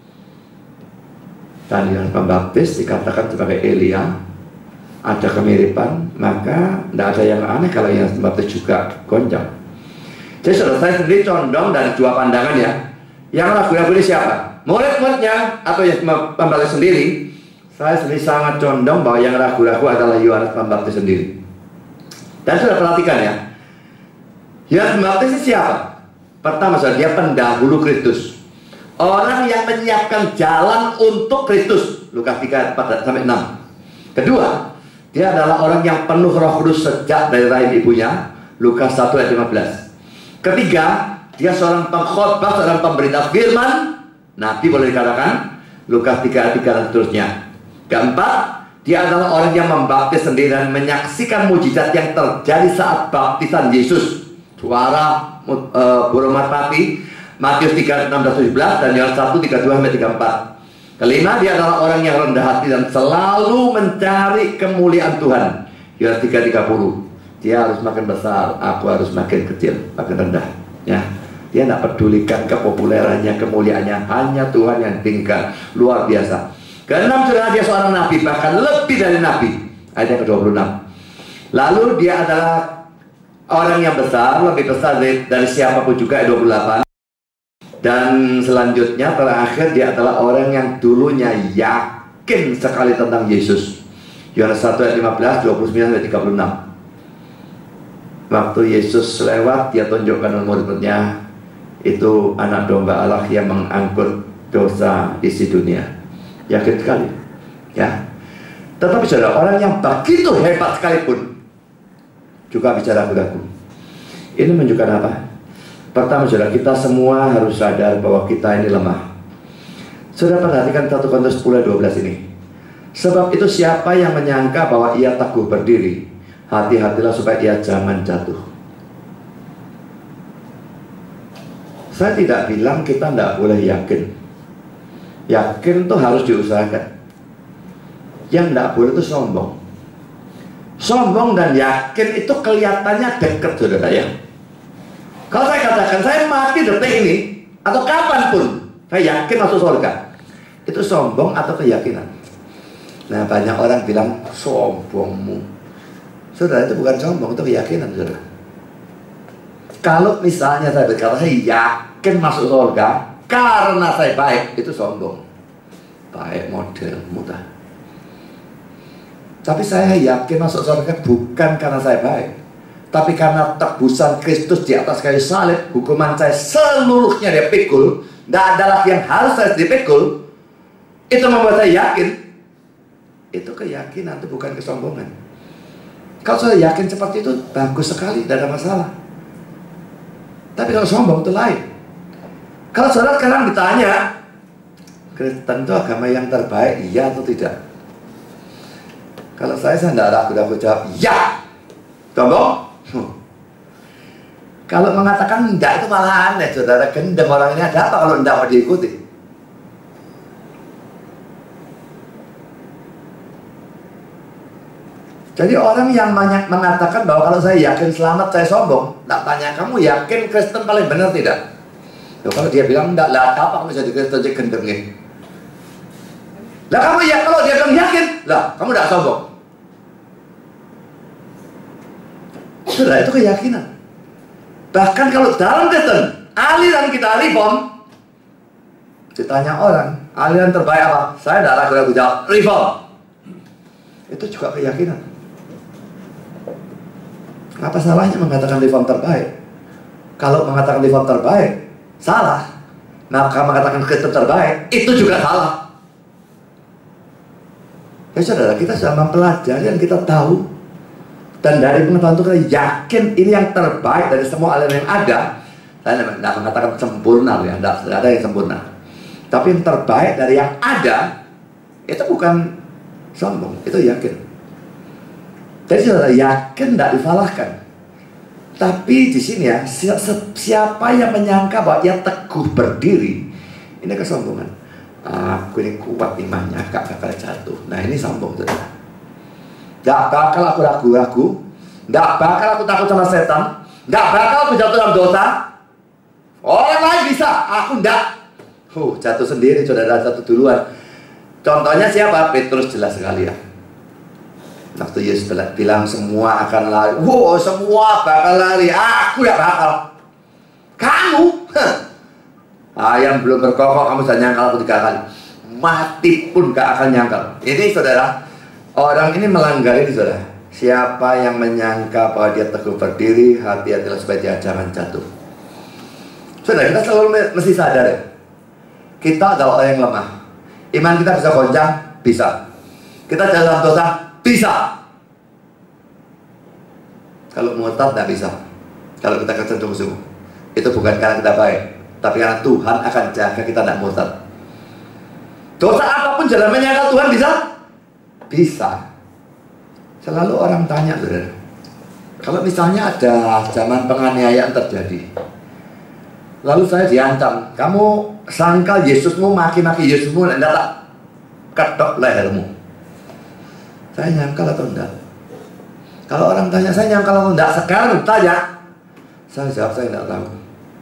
[SPEAKER 1] Dan Yohanes Pembaptis dikatakan sebagai Elia, ada kemiripan, maka tidak ada yang aneh kalau Yohanes Pembaptis juga goncang. Jadi saudara, saya sendiri condong dari 2 pandangan ya. Yang ragu-ragu ini siapa? Murid-muridnya atau Yohanes Pembaptis sendiri? Saya sendiri sangat condong bahwa yang ragu-ragu adalah Yohanes Pembaptis sendiri. Dan sudah perhatikan ya, Yohanes Pembaptis ini siapa? Pertama, saudara, dia pendahulu Kristus. Orang yang menyiapkan jalan untuk Kristus. Lukas 3:4-6. Kedua, dia adalah orang yang penuh Roh Kudus sejak dari rahim ibunya. Lukas 1:15. Ketiga, dia seorang pengkhotbah, seorang pemberita firman, nabi boleh dikatakan. Lukas 3:3 dan seterusnya. Keempat, dia adalah orang yang membaptis sendiri dan menyaksikan mujizat yang terjadi saat baptisan Yesus. Suara burung merpati, Matius 3:16-17 dan Yohanes 1:32-34. Kelima, dia adalah orang yang rendah hati dan selalu mencari kemuliaan Tuhan. Yohanes 3:30. Dia harus makin besar, aku harus makin kecil, makin rendah. Ya, dia tidak pedulikan kepopulerannya, kemuliaannya, hanya Tuhan yang tinggal. Luar biasa. Keenam, saudara, dia seorang nabi, bahkan lebih dari nabi. Ayat yang ke-26. Lalu dia adalah orang yang besar, lebih besar dari siapapun juga, ayat 28. Dan selanjutnya terakhir dia adalah orang yang dulunya yakin sekali tentang Yesus. Yohanes 1:15, 29-36. Waktu Yesus lewat, dia tunjukkan murid-muridnya, itu anak domba Allah yang mengangkut dosa isi dunia. Yakin sekali ya. Tetapi saudara, orang yang begitu hebat sekalipun juga bicara ragu-ragu. Ini menunjukkan apa? Pertama saudara, kita semua harus sadar bahwa kita ini lemah. Saudara perhatikan 1 Korintus 10:12 ini. Sebab itu siapa yang menyangka bahwa ia teguh berdiri, hati-hatilah supaya ia jangan jatuh. Saya tidak bilang kita tidak boleh yakin. Yakin itu harus diusahakan. Yang tidak boleh itu sombong. Sombong dan yakin itu kelihatannya dekat, saudara ya. Kalau saya katakan saya mati detik ini atau kapanpun saya yakin masuk surga, itu sombong atau keyakinan? Nah, banyak orang bilang sombongmu. Saudara, itu bukan sombong, itu keyakinan, saudara. Kalau misalnya saya berkata saya yakin masuk surga karena saya baik, itu sombong. Baik model mudah. Tapi saya yakin masuk surga bukan karena saya baik, tapi karena tebusan Kristus di atas kayu salib, hukuman saya seluruhnya dia pikul, tidak ada lagi yang harus saya dipikul. Itu membuat saya yakin. Itu keyakinan, itu bukan kesombongan. Kalau saya yakin seperti itu, bagus sekali, tidak ada masalah. Tapi kalau sombong itu lain. Kalau saudara sekarang ditanya, Kristen itu agama yang terbaik, iya atau tidak? Kalau saya tidak ragu-ragu jawab, ya. Sombong? Kalau mengatakan tidak itu malah aneh, saudara. Gendeng, orang ini ada apa kalau tidak mau diikuti? Jadi orang yang mengatakan bahwa kalau saya yakin selamat, saya sombong. Tak tanya, kamu yakin Kristen paling benar tidak? Loh, kalau dia bilang tidak, lah apa kamu jadi Kristen jadi gendengin? Lah kamu ya, kalau dia bilang yakin, lah kamu tidak sombong. Sudah, itu keyakinan. Bahkan kalau dalam Kristen, aliran kita reform, ditanya orang, aliran terbaik apa? Saya tidak ragu-ragu jawab, reform. Itu juga keyakinan. Apa salahnya mengatakan reform terbaik? Kalau mengatakan reform terbaik salah, maka mengatakan Kristen terbaik itu juga salah. Ya saudara, kita sudah mempelajari dan kita tahu, dan dari pengetahuan itu kita yakin ini yang terbaik dari semua aliran yang ada. Saya tidak mengatakan sempurna ya, tidak ada yang sempurna. Tapi yang terbaik dari yang ada itu bukan sombong, itu yakin. Jadi saudara, yakin tidak disalahkan. Tapi di sini ya, siapa yang menyangka bahwa ia teguh berdiri, ini kesombongan. Aku ini kuat imannya, gak bakal jatuh. Nah ini sombong, saudara. Gak bakal aku ragu-ragu, gak bakal aku takut sama setan, gak bakal aku jatuh dalam dosa. Orang lain bisa, aku enggak. Jatuh sendiri, saudara, jatuh duluan. Contohnya siapa? Petrus jelas sekali ya. Waktu Yesus bilang semua akan lari, semua bakal lari, aku ya bakal. Kamu? Ayam belum berkokok, kamu sudah nyangkal aku 3 kali. Mati pun gak akan nyangkal. Ini saudara, orang ini melanggar ini saudara. Siapa yang menyangka bahwa dia teguh berdiri, hati-hatilah supaya dia jangan jatuh. Saudara, kita selalu mesti sadar ya, kita adalah orang yang lemah. Iman kita bisa goncang, bisa. Kita dalam dosa, bisa. Kalau murtad tidak bisa. Kalau kita kerja sungguh-sungguh, itu bukan karena kita baik, tapi karena Tuhan akan jaga kita tidak murtad. Dosa apapun jalan menyangkal Tuhan bisa? Bisa. Selalu orang tanya, saudara, kalau misalnya ada zaman penganiayaan terjadi, lalu saya diancam, kamu sangkal Yesusmu, maki-maki Yesusmu, dan tak ketok lehermu. Saya nyangkal atau enggak? Kalau orang tanya saya nyangkal atau enggak, sekarang tanya, saya jawab saya enggak tahu.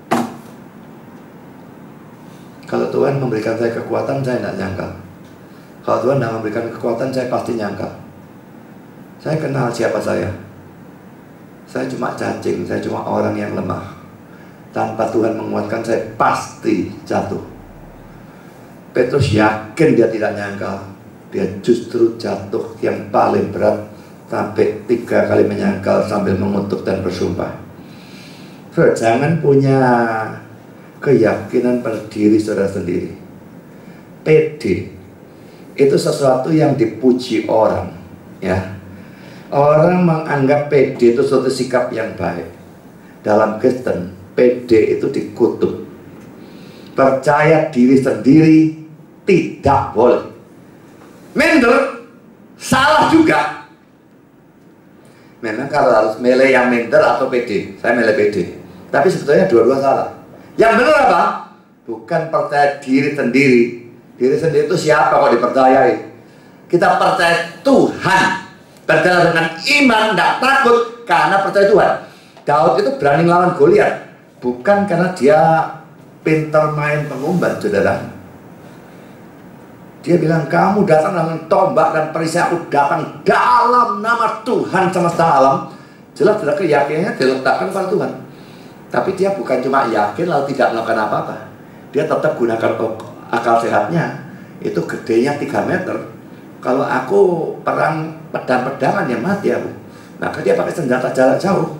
[SPEAKER 1] Kalau Tuhan memberikan saya kekuatan, saya enggak nyangkal. Kalau Tuhan tidak memberikan kekuatan, saya pasti nyangkal. Saya kenal siapa saya. Saya cuma cacing, saya cuma orang yang lemah. Tanpa Tuhan menguatkan, saya pasti jatuh. Petrus yakin dia tidak nyangkal. Dia justru jatuh yang paling berat, sampai 3 kali menyangkal sambil mengutuk dan bersumpah. Saudara, jangan punya keyakinan pada diri saudara sendiri. Pede itu sesuatu yang dipuji orang, ya. Orang menganggap pede itu suatu sikap yang baik. Dalam Kristen, pede itu dikutuk. Percaya diri sendiri tidak boleh. Minder, salah juga. Memang kalau harus milih yang minder atau pede, saya milih pede. Tapi sebetulnya dua-dua salah. Yang benar apa? Bukan percaya diri sendiri. Diri sendiri itu siapa kok dipercayai? Kita percaya Tuhan. berjalan dengan iman, tidak takut, karena percaya Tuhan. Daud itu berani melawan Goliat, bukan karena dia pintar main pengumbat, saudara. Dia bilang, kamu datang dengan tombak dan perisai, aku datang dalam nama Tuhan semesta alam. Jelas sudah keyakinannya diletakkan pada Tuhan. Tapi dia bukan cuma yakin lalu tidak melakukan apa-apa. Dia tetap gunakan akal sehatnya. Itu gedenya 3 meter. Kalau aku perang pedang-pedangan ya mati aku. Maka dia pakai senjata jarak jauh.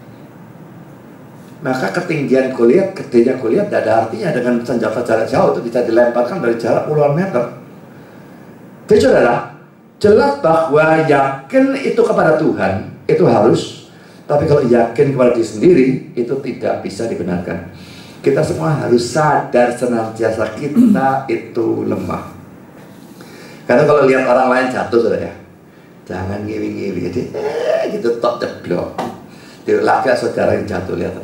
[SPEAKER 1] Maka ketinggian Goliat, gedenya Goliat tidak ada artinya dengan senjata jarak jauh. Itu bisa dilemparkan dari jarak puluhan meter. Jadi saudara, jelas bahwa yakin itu kepada Tuhan itu harus. Tapi kalau yakin kepada diri sendiri itu tidak bisa dibenarkan. Kita semua harus sadar senantiasa kita itu lemah. Karena kalau lihat orang lain jatuh, saudara ya, jangan ngiwi-ngiwi. Jadi gitu tok jeblok. Lagi saudara yang jatuh, lihat.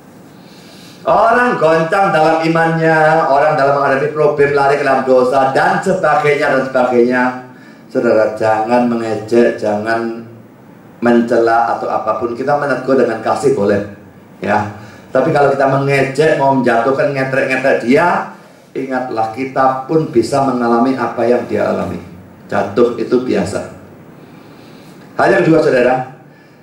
[SPEAKER 1] Orang goncang dalam imannya, orang dalam menghadapi problem, lari ke dalam dosa dan sebagainya. Saudara, jangan mengejek, jangan mencela atau apapun. Kita menegur dengan kasih boleh, ya. Tapi kalau kita mengejek, mau menjatuhkan, ngetrek-ngetrek dia, ingatlah kita pun bisa mengalami apa yang dia alami. Jatuh itu biasa. Hal yang kedua, saudara,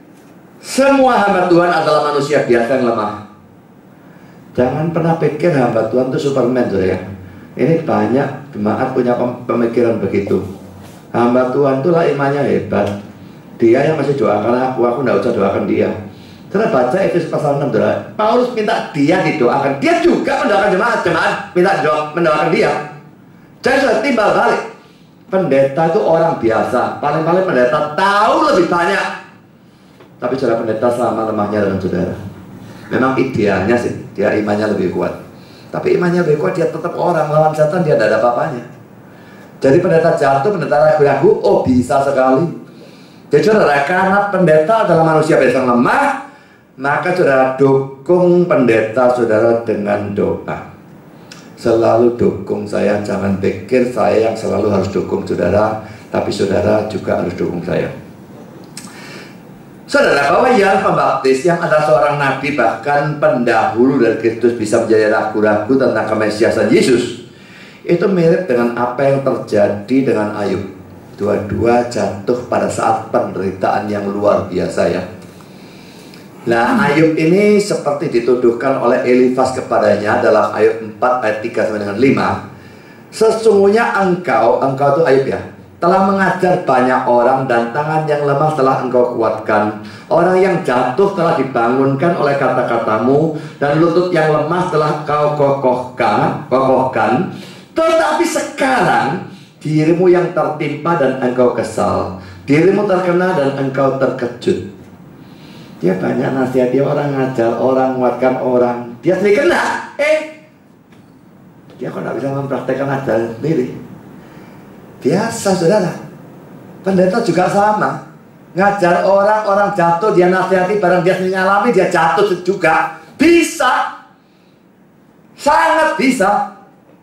[SPEAKER 1] semua hamba Tuhan adalah manusia biasa yang lemah. Jangan pernah pikir hamba Tuhan itu Superman, saudara. Ini banyak jemaat punya pemikiran begitu. Hamba Tuhan itulah imannya hebat. Dia yang masih doakan aku tidak usah doakan dia. Saudara baca Efesus pasal 6, saudara. Paulus minta dia didoakan. Dia juga mendoakan jemaat minta mendoakan dia. Jadi sudah timbal balik. Pendeta itu orang biasa. Paling-paling pendeta tahu lebih banyak. Tapi saudara, pendeta sama lemahnya dengan saudara. Memang idealnya sih dia imannya lebih kuat. Tapi imannya lebih kuat, dia tetap orang. Lawan setan dia tidak ada apa-apanya. Jadi pendeta jatuh, pendeta ragu-ragu, oh bisa sekali. Jadi saudara, karena pendeta adalah manusia biasa yang lemah, maka saudara dukung pendeta saudara dengan doa. Selalu dukung saya. Jangan pikir saya yang selalu harus dukung saudara, tapi saudara juga harus dukung saya. Saudara, bahwa Yohanes Pembaptis yang adalah seorang nabi, bahkan pendahulu dari Kristus, bisa menjadi ragu-ragu tentang kemesiasan Yesus, itu mirip dengan apa yang terjadi dengan Ayub. Dua-dua jatuh pada saat penderitaan yang luar biasa, ya. Nah, Ayub ini seperti dituduhkan oleh Elifas kepadanya dalam Ayub 4 ayat 3 sampai dengan 5. Sesungguhnya engkau itu Ayub, ya, telah mengajar banyak orang dan tangan yang lemah telah engkau kuatkan. Orang yang jatuh telah dibangunkan oleh kata-katamu dan lutut yang lemah telah kau kokohkan. Tetapi sekarang dirimu yang tertimpa dan engkau kesal. Dirimu terkena dan engkau terkejut. Dia banyak nasihat, dia orang ngajar orang, menguatkan orang. Dia sendiri kena. Dia kok tidak bisa mempraktekkan ajaran sendiri. Biasa, saudara. Pendeta juga sama. Ngajar orang jatuh, dia nasihati, barang dia sendiri ngalami, dia jatuh juga. Bisa. Sangat bisa.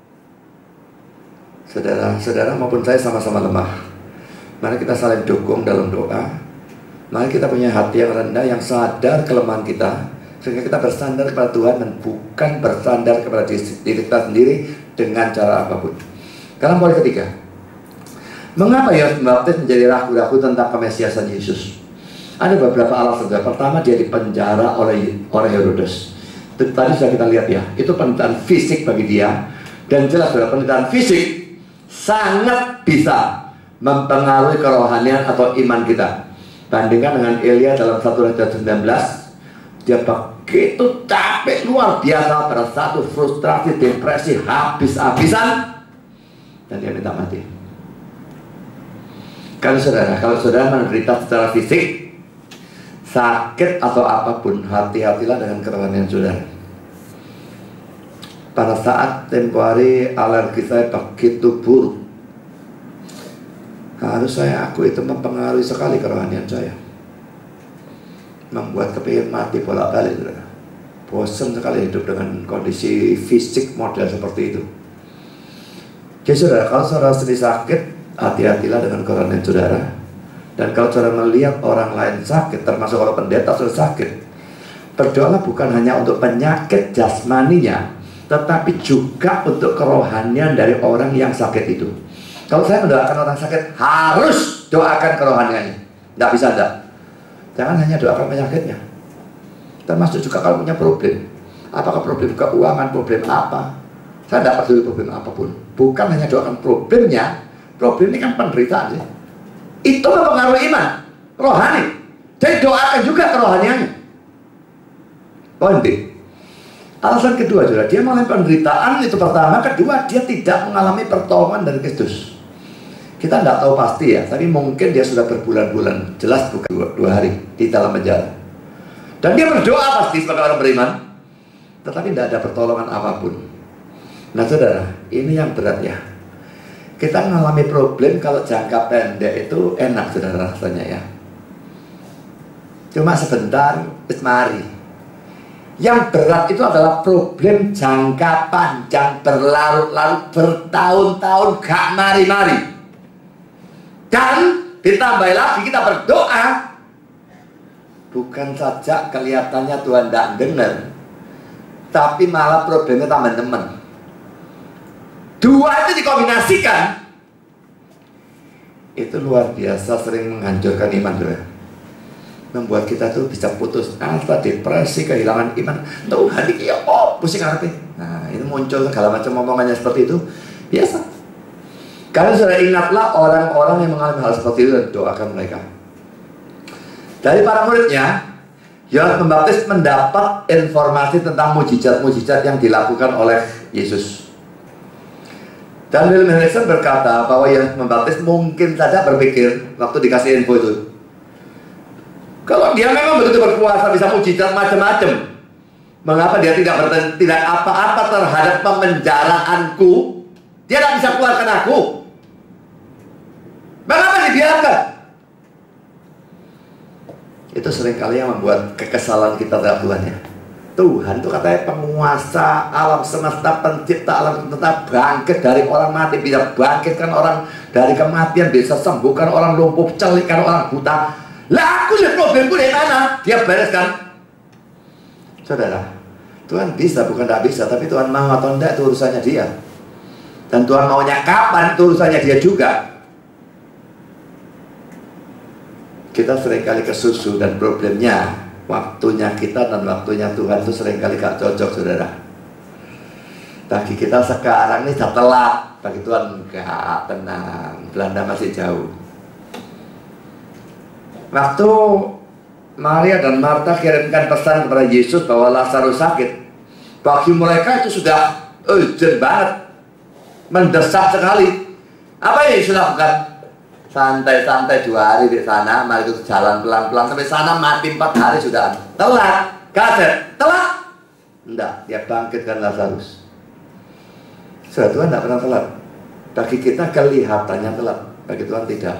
[SPEAKER 1] Saudara maupun saya sama-sama lemah. Mari kita saling dukung dalam doa. Mari kita punya hati yang rendah, yang sadar kelemahan kita, sehingga kita bersandar kepada Tuhan dan bukan bersandar kepada diri kita sendiri dengan cara apapun. Sekarang poin ketiga, mengapa Yohanes Pembaptis menjadi ragu-ragu tentang kemesiasan Yesus? Ada beberapa alasan. Pertama, dia dipenjara oleh Herodes. Tadi sudah kita lihat, ya, itu penderitaan fisik bagi dia. Dan jelas penderitaan fisik sangat bisa mempengaruhi kerohanian atau iman kita. Bandingkan dengan Elia dalam 1 Raja 19, dia begitu capek luar biasa, pada satu frustrasi, depresi, habis-habisan, dan dia minta mati. Kalau saudara menderita secara fisik, sakit atau apapun, hati-hatilah dengan kerohanian saudara. Pada saat tempo hari alergi saya begitu buruk, harus saya akui itu mempengaruhi sekali kerohanian saya. Membuat kepingin mati bolak-balik, saudara. Bosan sekali hidup dengan kondisi fisik model seperti itu. Jadi saudara, kalau saudara sedih sakit, hati-hatilah dengan kerohanian saudara. Dan kalau saudara melihat orang lain sakit, termasuk kalau pendeta sudah sakit, berdoalah bukan hanya untuk penyakit jasmaninya, tetapi juga untuk kerohanian dari orang yang sakit itu. Kalau saya mendoakan orang sakit, harus doakan kerohaniannya. Nggak bisa enggak. Jangan hanya doakan penyakitnya. Termasuk juga kalau punya problem. Apakah problem keuangan, problem apa? Saya tidak peduli problem apapun. Bukan hanya doakan problemnya. Problem ini kan penderitaan sih. Itu mempengaruhi iman, rohani. Jadi doakan juga kerohaniannya. Poin B. Alasan kedua, saudara, dia mengalami penderitaan itu pertama. Kedua, dia tidak mengalami pertolongan dari Kristus. Kita tidak tahu pasti ya, tapi mungkin dia sudah berbulan-bulan, jelas bukan dua hari di dalam penjara. Dan dia berdoa pasti sebagai orang beriman, tetapi tidak ada pertolongan apapun. Nah saudara, ini yang berat ya. Kita mengalami problem kalau jangka pendek itu enak saudara rasanya ya. Cuma sebentar, mari. Yang berat itu adalah problem jangka panjang, berlarut-larut, bertahun-tahun, gak mari-mari. Dan ditambah lagi kita berdoa, bukan saja kelihatannya Tuhan tidak dengar, tapi malah problemnya tambah teman. Dua itu dikombinasikan, itu luar biasa sering menghancurkan iman saudara. Membuat kita tuh bisa putus asa, depresi, kehilangan iman. Tuhan ini ya pusing hati. Nah itu muncul segala macam omongannya seperti itu. Biasa. Karena saudara ingatlah orang-orang yang mengalami hal seperti itu dan doakan mereka. Dari para muridnya, Yohanes Pembaptis mendapat informasi tentang mujizat-mujizat yang dilakukan oleh Yesus. Dan William Hendriksen berkata bahwa Yohanes Pembaptis mungkin saja berpikir waktu dikasih info itu, kalau dia memang begitu berkuasa, bisa mujizat macam-macam, mengapa dia tidak apa-apa terhadap pemenjaraanku? Dia tidak bisa keluarkan aku. Mengapa dibiarkan? Itu seringkali yang membuat kekesalan kita terhadap Tuhan ya. Tuhan itu katanya penguasa alam semesta, pencipta alam semesta, bangkit dari orang mati, bisa bangkitkan orang dari kematian, bisa sembuhkan orang lumpuh, celihkan orang buta. Lah aku lihat problemku dari mana? Dia bereskan. Saudara, Tuhan bisa bukan tidak bisa, tapi Tuhan mau atau tidak itu urusannya dia. Dan Tuhan maunya kapan itu urusannya dia juga. Kita seringkali kesusu dan problemnya waktunya kita dan waktunya Tuhan itu seringkali gak cocok saudara. Bagi kita sekarang ini sudah telat, bagi Tuhan enggak, tenang, Belanda masih jauh. Waktu Maria dan Marta kirimkan pesan kepada Yesus bahwa Lazarus sakit, bagi mereka itu sudah urgent banget, mendesak sekali. Apa yang Yesus lakukan? Santai-santai 2 hari di sana, mari itu jalan pelan-pelan sampai sana, mati 4 hari sudah. Telat, kaset, telat. Enggak, dia bangkitkan Lazarus. Sudah, Tuhan tidak pernah telat. Bagi kita kelihatannya telat, bagi Tuhan tidak.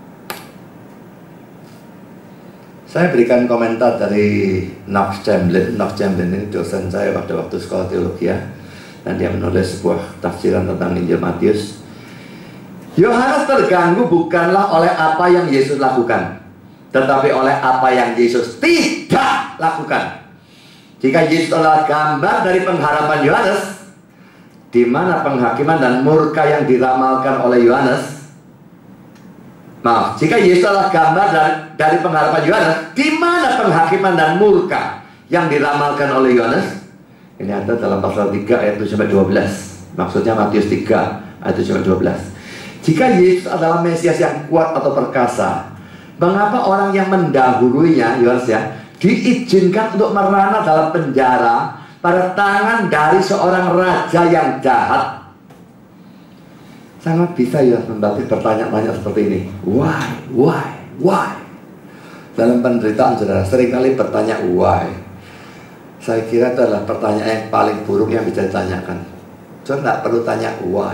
[SPEAKER 1] Saya berikan komentar dari Knox Chamberlain. Knox Chamberlain ini dosen saya waktu sekolah teologi ya, dan dia menulis sebuah tafsiran tentang Injil Matius. Yohanes terganggu bukanlah oleh apa yang Yesus lakukan, tetapi oleh apa yang Yesus tidak lakukan. Jika Yesus adalah gambar dari pengharapan Yohanes, di mana penghakiman dan murka yang diramalkan oleh Yohanes. Maaf, jika Yesus adalah gambar dari pengharapan Yohanes, di mana penghakiman dan murka yang diramalkan oleh Yohanes? Ini ada dalam pasal 3 ayat 7-12. Maksudnya Matius 3 ayat 7-12. Jika Yesus adalah Mesias yang kuat atau perkasa, mengapa orang yang mendahulunya, Yohanes ya, diizinkan untuk merana dalam penjara pada tangan dari seorang raja yang jahat? Sangat bisa Yohanes Pembaptis bertanya-tanya seperti ini. Why? Dalam penderitaan saudara seringkali bertanya why. Saya kira itu adalah pertanyaan yang paling buruk yang bisa ditanyakan. Tuhan tidak perlu tanya why.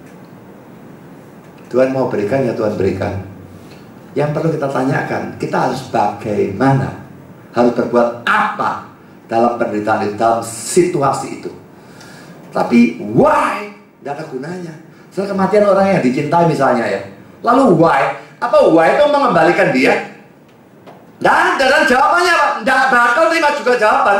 [SPEAKER 1] Tuhan mau berikan ya Tuhan berikan. Yang perlu kita tanyakan, kita harus bagaimana, harus berbuat apa dalam penderitaan itu, dalam situasi itu. Tapi why? Tidak ada gunanya. Setelah kematian orang yang dicintai misalnya ya, lalu why? Apa why itu mengembalikan dia? Nggak ada, dan jawabannya Pak, nggak bakal terima juga jawaban.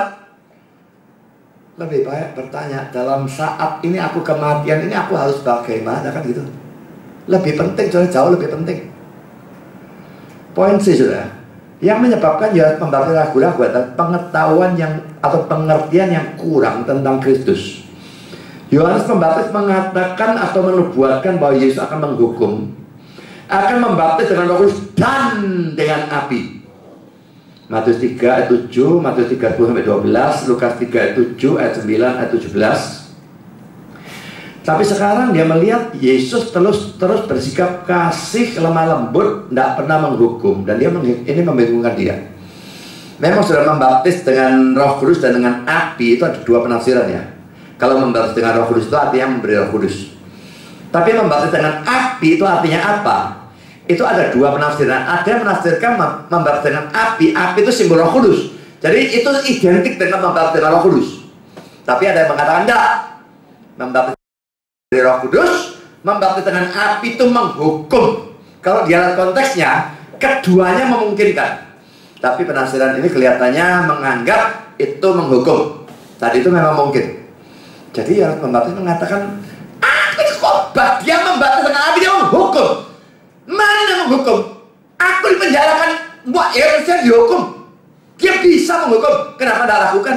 [SPEAKER 1] Lebih baik bertanya, dalam saat ini aku kematian ini aku harus bagaimana, kan gitu. Lebih penting, jauh lebih penting. Poin C, saudara, yang menyebabkan Yohanes Pembaptis ragu-ragu adalah pengetahuan yang atau pengertian yang kurang tentang Kristus. Yohanes Pembaptis mengatakan atau menubuatkan bahwa Yesus akan menghukum, akan membaptis dengan Roh Kudus dan dengan api. Matius 3 ayat 7, Matius 30-12, Lukas 3 ayat 7, ayat 9, ayat 17. Tapi sekarang dia melihat Yesus terus bersikap kasih, lemah lembut, tidak pernah menghukum, dan ini membingungkan dia. Memang sudah membaptis dengan Roh Kudus dan dengan api, itu ada dua penafsiran ya. Kalau membaptis dengan Roh Kudus itu artinya memberi Roh Kudus. Tapi membaptis dengan api itu artinya apa? Itu ada dua penafsiran. Ada yang menafsirkan membaptis dengan api. Api itu simbol Roh Kudus. Jadi itu identik dengan membaptis dengan Roh Kudus. Tapi ada yang mengatakan enggak. Membaptis dari Roh Kudus, membaptis dengan api itu menghukum. Kalau dia lihat konteksnya, keduanya memungkinkan. Tapi penafsiran ini kelihatannya menganggap itu menghukum. Tadi itu memang mungkin. Jadi yang membaptis mengatakan, itu khotbah, dia membaptis dengan api, dia menghukum. Mana yang menghukum? Aku dipenjarakan, buat saya dihukum. Dia bisa menghukum, kenapa tidak lakukan?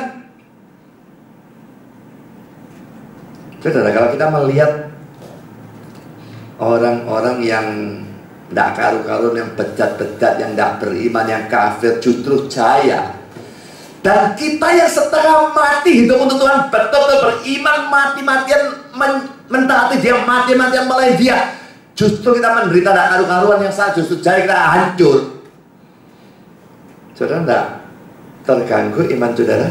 [SPEAKER 1] Saudara, kalau kita melihat orang-orang yang tidak karu-karuan, yang bejat-bejat, yang tidak beriman, yang kafir, justru jaya. Dan kita yang setengah mati hidup untuk Tuhan, betul-betul beriman, mati-matian mentaati dia, mati-matian melayani dia, justru kita menderita tidak karu-karuan, yang saat justru jaya kita hancur. Saudara tidak terganggu iman saudara?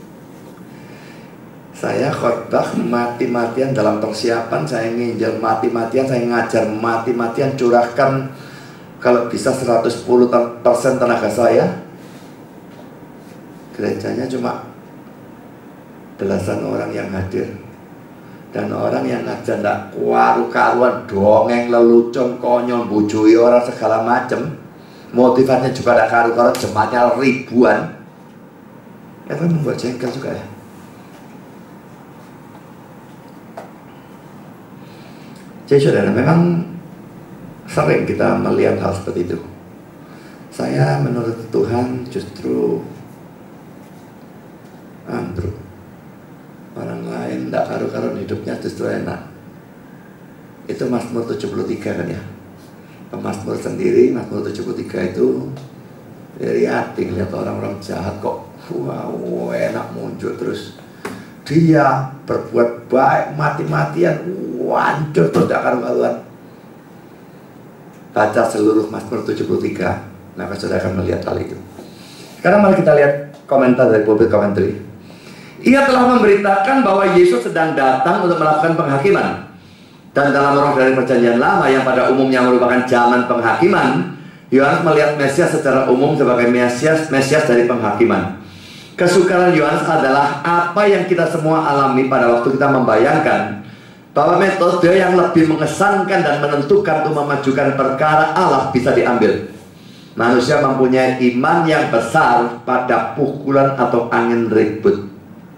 [SPEAKER 1] Saya khotbah mati-matian dalam persiapan, saya nginjil mati-matian, saya ngajar mati-matian, curahkan kalau bisa 110% tenaga saya. Gerejanya cuma belasan orang yang hadir, dan orang yang ngajar tidak karu-karuan, dongeng, lelucon, konyol, bujui orang segala macam. Motivatnya juga tidak karu-karuan, jemaatnya ribuan. Itu membuat jengkel juga ya. Jadi saudara, memang sering kita melihat hal seperti itu. Saya menurut Tuhan justru ambruk. Orang lain tidak karu-karuan hidupnya justru enak. Itu Mazmur 73 kan ya. Pemazmur sendiri, Mazmur 73 itu dari hati lihat orang-orang jahat kok wow, enak muncul terus. Dia berbuat baik mati-matian, hancur terus tidak karu-karuan. Baca seluruh Mazmur 73, maka saudara akan melihat hal itu. Sekarang mari kita lihat komentar dari Pulpit Commentary. Ia telah memberitakan bahwa Yesus sedang datang untuk melakukan penghakiman. Dan dalam roh dari perjanjian lama yang pada umumnya merupakan zaman penghakiman, Yohanes melihat Mesias secara umum sebagai Mesias dari penghakiman. Kesukaran Yohanes adalah apa yang kita semua alami pada waktu kita membayangkan bahwa metode yang lebih mengesankan dan menentukan untuk memajukan perkara Allah bisa diambil. Manusia mempunyai iman yang besar pada pukulan atau angin ribut.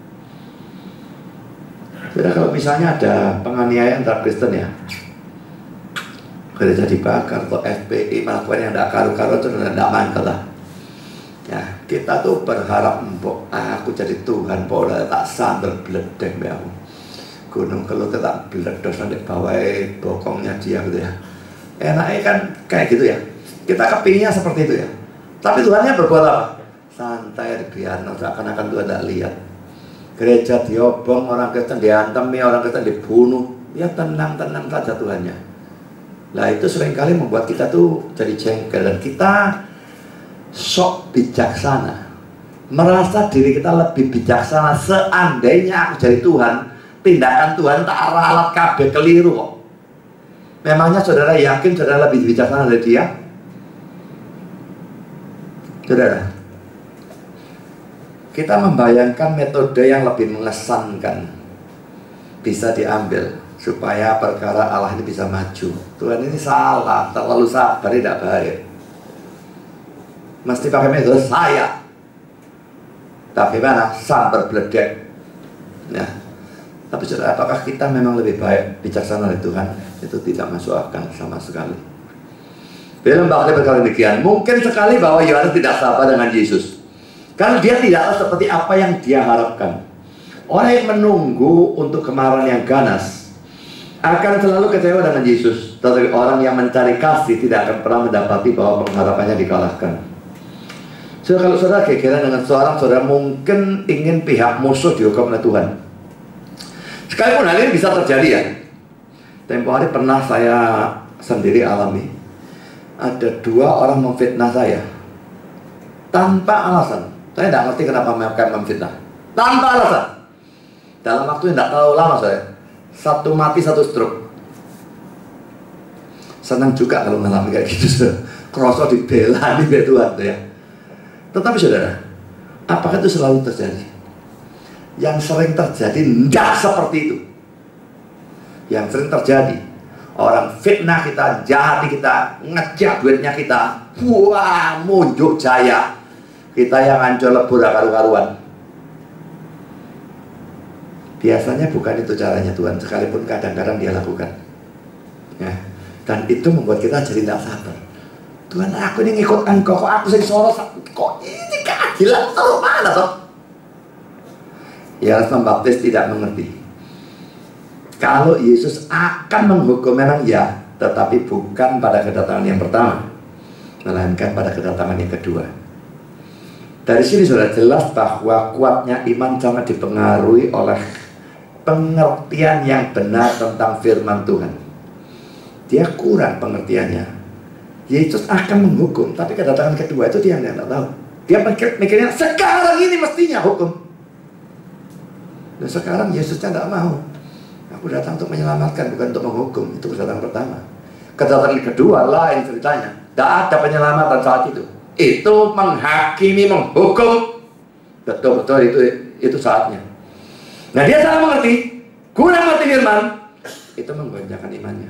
[SPEAKER 1] Jadi kalau misalnya ada penganiayaan terhadap Kristen ya, gereja dibakar atau FPI melakukan yang tidak karu-karuan itu tidak mantel lah. Ya, kita tuh berharap aku jadi Tuhan, boleh tak sandal beledek ya. Gunung Kelut tak beledos nanti bawai bokongnya dia gitu ya. Enaknya kan kayak gitu ya. Kita kepinginnya seperti itu ya. Tapi Tuhannya berbuat apa? Santai, biar seakan-akan Tuhan tidak lihat. Gereja diobong, orang Kristen diantemi, orang Kristen dibunuh. Ya tenang-tenang saja Tuhannya. Nah itu seringkali membuat kita tuh jadi jengkel. Dan kita sok bijaksana, merasa diri kita lebih bijaksana. Seandainya aku jadi Tuhan, tindakan Tuhan tak ralat kabeh keliru kok. Memangnya saudara yakin saudara lebih bijaksana dari dia? Saudara, kita membayangkan metode yang lebih mengesankan bisa diambil. supaya perkara Allah ini bisa maju. Tuhan ini salah, terlalu sabar, tidak baik. Mesti pakai metode saya. Bagaimana? Sambar beledek. Ya. Tapi saudara, apakah kita memang lebih baik bijaksana dari Tuhan? Itu tidak masuk akal sama sekali. Dalam Bakti berkata demikian, mungkin sekali bahwa Yohanes tidak sabar dengan Yesus, karena dia tidaklah seperti apa yang dia harapkan. Orang yang menunggu untuk kemarahan yang ganas akan selalu kecewa dengan Yesus. Tetapi orang yang mencari kasih tidak akan pernah mendapati bahwa pengharapannya dikalahkan. So, kalau saudara kegeran dengan seorang, saudara mungkin ingin pihak musuh dihukum oleh Tuhan. Sekalipun hal ini bisa terjadi ya. Tempo hari pernah saya sendiri alami. Ada 2 orang memfitnah saya tanpa alasan. Saya tidak ngerti kenapa mereka memfitnah. Tanpa alasan. Dalam waktu yang tidak terlalu lama saya. Satu mati, satu stroke. Senang juga kalau mengalami kayak gitu. Kerosok dibela nih Tuhan tuh ya. Tetapi saudara, apakah itu selalu terjadi? Yang sering terjadi tidak seperti itu. Yang sering terjadi, orang fitnah kita, jahati kita, ngejak duitnya kita, wah, munjuk jaya, kita yang hancur lebur karu-karuan. Biasanya bukan itu caranya Tuhan, sekalipun kadang-kadang dia lakukan ya. Dan itu membuat kita jadi tidak sabar. Tuhan, aku ini ngikut engkau, kok aku sing soros, kok ini keadilan taruh mana toh? Yohanes Pembaptis tidak mengerti. Kalau Yesus akan menghukum memang ya, tetapi bukan pada kedatangan yang pertama, melainkan pada kedatangan yang kedua. Dari sini sudah jelas bahwa kuatnya iman sangat dipengaruhi oleh pengertian yang benar tentang firman Tuhan. Dia kurang pengertiannya. Yesus akan menghukum, tapi kedatangan kedua itu dia tidak tahu. Dia mikirnya sekarang ini mestinya hukum. Dan sekarang Yesusnya tidak mau. Aku datang untuk menyelamatkan, bukan untuk menghukum. Itu kedatangan pertama. Kedatangan kedua lain ceritanya. Tidak ada penyelamatan saat itu. Itu menghakimi, menghukum. Betul-betul itu saatnya. Nah, dia salah mengerti, kurang mengerti firman, itu menggoncangkan imannya.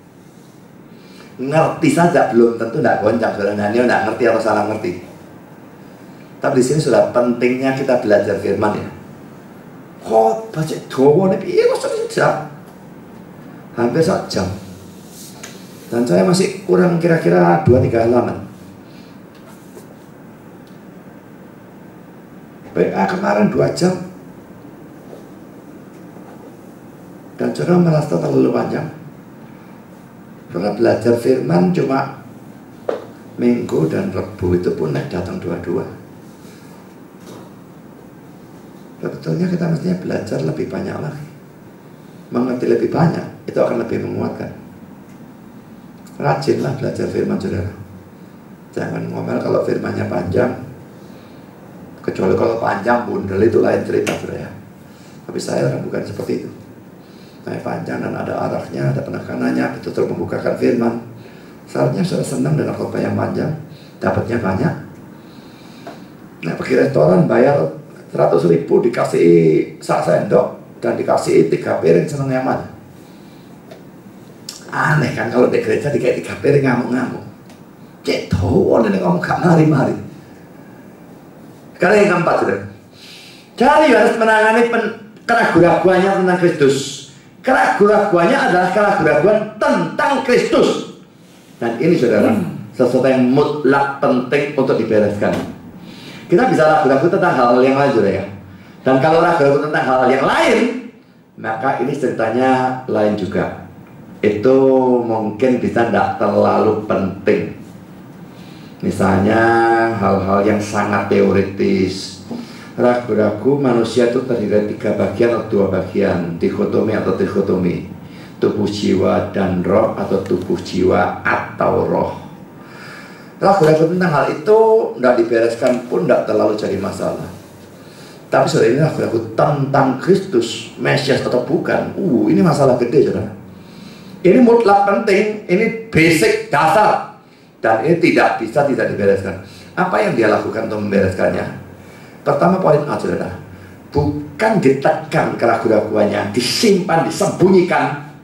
[SPEAKER 1] Ngerti saja belum tentu tidak goncang, saudara. Dia tidak ngerti atau salah ngerti. Tapi di sini sudah pentingnya kita belajar firman ya. Kok baca doa nih, iya kok sejam, hampir 1 jam. Dan saya masih kurang kira-kira 2-3 halaman. PA kemarin 2 jam. Dan saudara merasa terlalu panjang. Saudara belajar firman cuma Minggu dan Rebu, itu pun datang 2-2. Sebetulnya kita mestinya belajar lebih banyak lagi. Mengerti lebih banyak, itu akan lebih menguatkan. Rajinlah belajar firman saudara. Jangan ngomel kalau firmannya panjang. Kecuali kalau panjang bundel itu lain cerita saudara. Tapi saya bukan seperti itu. Saya panjang dan ada arahnya, ada penekanannya, betul-betul membukakan firman. Seharusnya sudah senang dengan khotbah yang panjang, dapatnya banyak. Nah, pergi restoran bayar 100.000 dikasih sak sendok dan dikasih 3 piring, seneng yang mana? Aneh kan kalau di gereja dikasih 3 piring ngamuk-ngamuk. Cek tahu ini ngomong gak mari-mari. Karena yang keempat sudah. Jadi harus menangani keraguan-keraguannya tentang Kristus. Keraguan-keraguannya adalah keraguan tentang Kristus. Dan ini saudara, sesuatu yang mutlak penting untuk dibereskan. Kita bisa ragu-ragu tentang hal-hal yang lain juga ya. Dan kalau ragu-ragu tentang hal-hal yang lain, maka ini ceritanya lain juga. Itu mungkin bisa tidak terlalu penting. Misalnya hal-hal yang sangat teoritis. Ragu-ragu manusia itu terdiri dari 3 bagian atau 2 bagian, dikotomi atau trikotomi, tubuh jiwa dan roh atau tubuh jiwa atau roh. Ragu-ragu tentang hal itu tidak dibereskan pun tidak terlalu jadi masalah. Tapi saudara, ini ragu-ragu tentang Kristus, Mesias atau bukan, ini masalah gede saudara. Ini mutlak penting, ini basic dasar, dan ini tidak bisa tidak dibereskan. Apa yang dia lakukan untuk membereskannya? Pertama, poin A saudara, bukan ditekan keraguan-raguannya, disimpan, disembunyikan,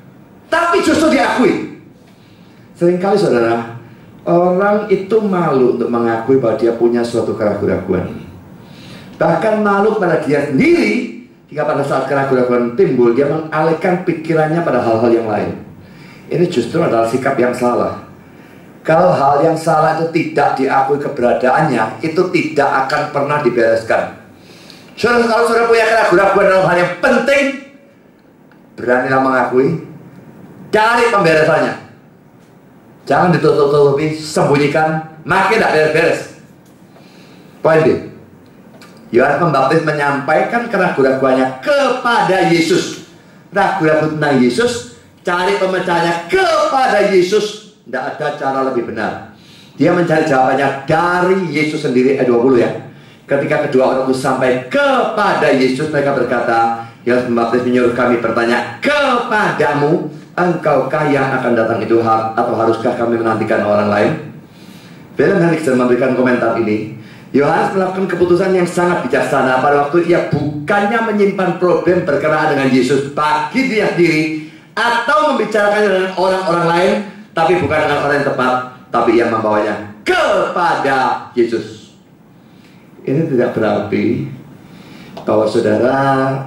[SPEAKER 1] tapi justru diakui. Seringkali saudara, orang itu malu untuk mengakui bahwa dia punya suatu keraguan-keraguan. Bahkan malu pada dia sendiri, jika pada saat keraguan-keraguan timbul, dia mengalihkan pikirannya pada hal-hal yang lain. Ini justru adalah sikap yang salah. Kalau hal yang salah itu tidak diakui keberadaannya, itu tidak akan pernah dibereskan. Saudara, kalau saudara punya keraguan-keraguan dalam hal yang penting, beranilah mengakui, cari pemberesannya. Jangan ditutup-tutupi, sembunyikan, makin tidak beres-beres. Poin B, Yohanes Pembaptis menyampaikan keraguan-keraguannya kepada Yesus. Ragu-ragu tentang Yesus, cari pemecahnya kepada Yesus. Tidak ada cara lebih benar. Dia mencari jawabannya dari Yesus sendiri. Ayat 20 ya. Ketika kedua orang itu sampai kepada Yesus, mereka berkata, Yohanes Pembaptis menyuruh kami bertanya kepadamu, engkaukah yang akan datang itu, atau haruskah kami menantikan orang lain? Wilhelm Hendriksen memberikan komentar ini. Yohanes melakukan keputusan yang sangat bijaksana pada waktu ia bukannya menyimpan problem berkenaan dengan Yesus bagi dia sendiri, atau membicarakannya dengan orang-orang lain, tapi bukan dengan orang yang tepat, tapi ia membawanya kepada Yesus. Ini tidak berarti bahwa saudara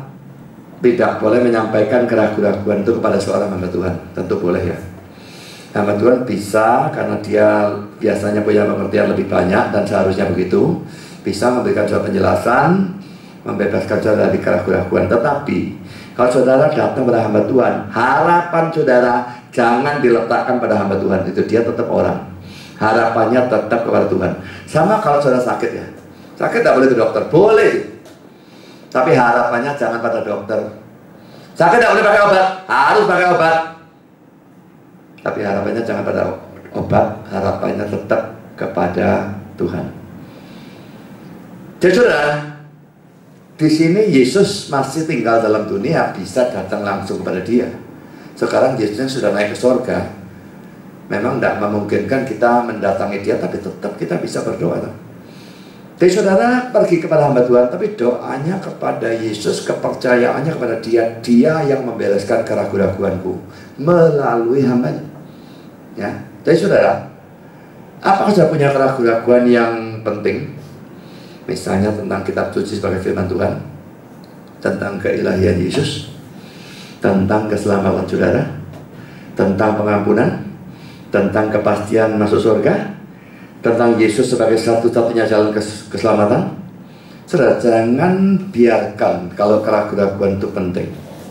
[SPEAKER 1] tidak boleh menyampaikan keraguan-keraguan itu kepada seorang hamba Tuhan. Tentu boleh ya. Hamba Tuhan bisa, karena dia biasanya punya pengertian lebih banyak dan seharusnya begitu, bisa memberikan suatu penjelasan, membebaskan saudara dari keraguan-keraguan. Tetapi kalau saudara datang pada hamba Tuhan, harapan saudara jangan diletakkan pada hamba Tuhan. Itu dia tetap orang, harapannya tetap kepada Tuhan. Sama kalau saudara sakit ya, sakit tidak boleh ke dokter, boleh, tapi harapannya jangan pada dokter. Sakit tidak boleh pakai obat, harus pakai obat, tapi harapannya jangan pada obat, harapannya tetap kepada Tuhan. Jadi saudara, di sini Yesus masih tinggal dalam dunia, bisa datang langsung kepada dia. Sekarang Yesusnya sudah naik ke surga. Memang tidak memungkinkan kita mendatangi dia, tapi tetap kita bisa berdoa. Jadi saudara pergi kepada hamba Tuhan, tapi doanya kepada Yesus, kepercayaannya kepada dia. Dia yang membereskan keraguan-keraguanku melalui hambanya. Ya. Jadi saudara, apakah saudara punya keraguan-keraguan yang penting? Misalnya tentang kitab suci sebagai firman Tuhan, tentang keilahian Yesus, tentang keselamatan saudara, tentang pengampunan, tentang kepastian masuk surga, tentang Yesus sebagai satu-satunya jalan keselamatan. Saudara, jangan biarkan kalau keraguan-keraguan itu penting.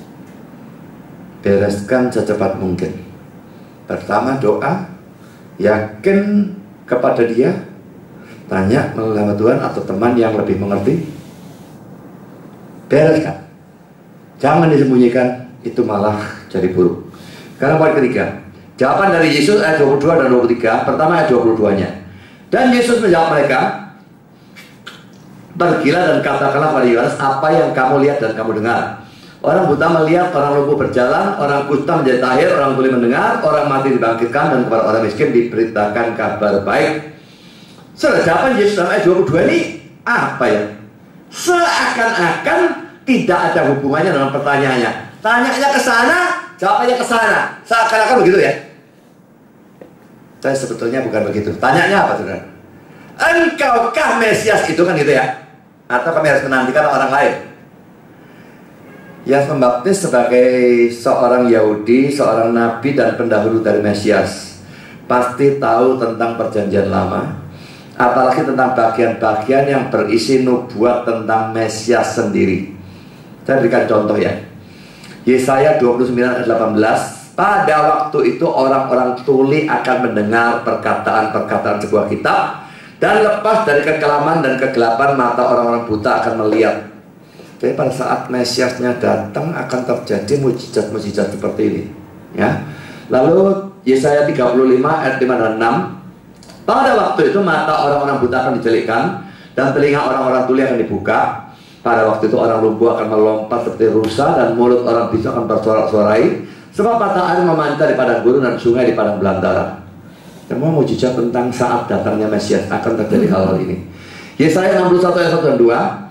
[SPEAKER 1] Bereskan secepat mungkin. Pertama doa, yakin kepada dia, tanya melalui hamba Tuhan atau teman yang lebih mengerti. Bereskan, jangan disembunyikan, itu malah jadi buruk. Karena poin ketiga, jawaban dari Yesus ayat 22 dan 23. Pertama ayat 22-nya. Dan Yesus menjawab mereka, pergilah dan katakanlah pada Yohanes apa yang kamu lihat dan kamu dengar. Orang buta melihat, orang lumpuh berjalan, orang kusta menjadi tahir, orang tuli mendengar, orang mati dibangkitkan, dan kepada orang miskin diberitakan kabar baik. Saudara, jawaban Yesus dalam ayat 22 ini apa ya? Seakan-akan tidak ada hubungannya dengan pertanyaannya. Tanyanya ke sana, jawabannya ke sana. Seakan-akan begitu ya. Tapi sebetulnya bukan begitu. Tanyanya apa saudara? Engkaukah Mesias itu, kan gitu ya? Atau kami harus menantikan orang lain? Yohanes Pembaptis sebagai seorang Yahudi, seorang nabi dan pendahulu dari Mesias, pasti tahu tentang perjanjian lama, apalagi tentang bagian-bagian yang berisi nubuat tentang Mesias sendiri. Saya berikan contoh ya. Yesaya 29 ayat 18. Pada waktu itu orang-orang tuli akan mendengar perkataan-perkataan sebuah kitab, dan lepas dari kekelaman dan kegelapan mata orang-orang buta akan melihat. Jadi pada saat Mesiasnya datang akan terjadi mujizat-mujizat seperti ini ya. Lalu Yesaya 35 ayat 5 dan 6. Pada waktu itu mata orang-orang buta akan dicelikkan, dan telinga orang-orang tuli akan dibuka. Pada waktu itu orang lumpuh akan melompat seperti rusa, dan mulut orang bisu akan bersorak-sorai. Sebab mata air memancar di padang gurun dan sungai di padang belantara. Semua mujizat tentang saat datangnya Mesias akan terjadi hal-hal ini. Yesaya 61 ayat 1 dan 2.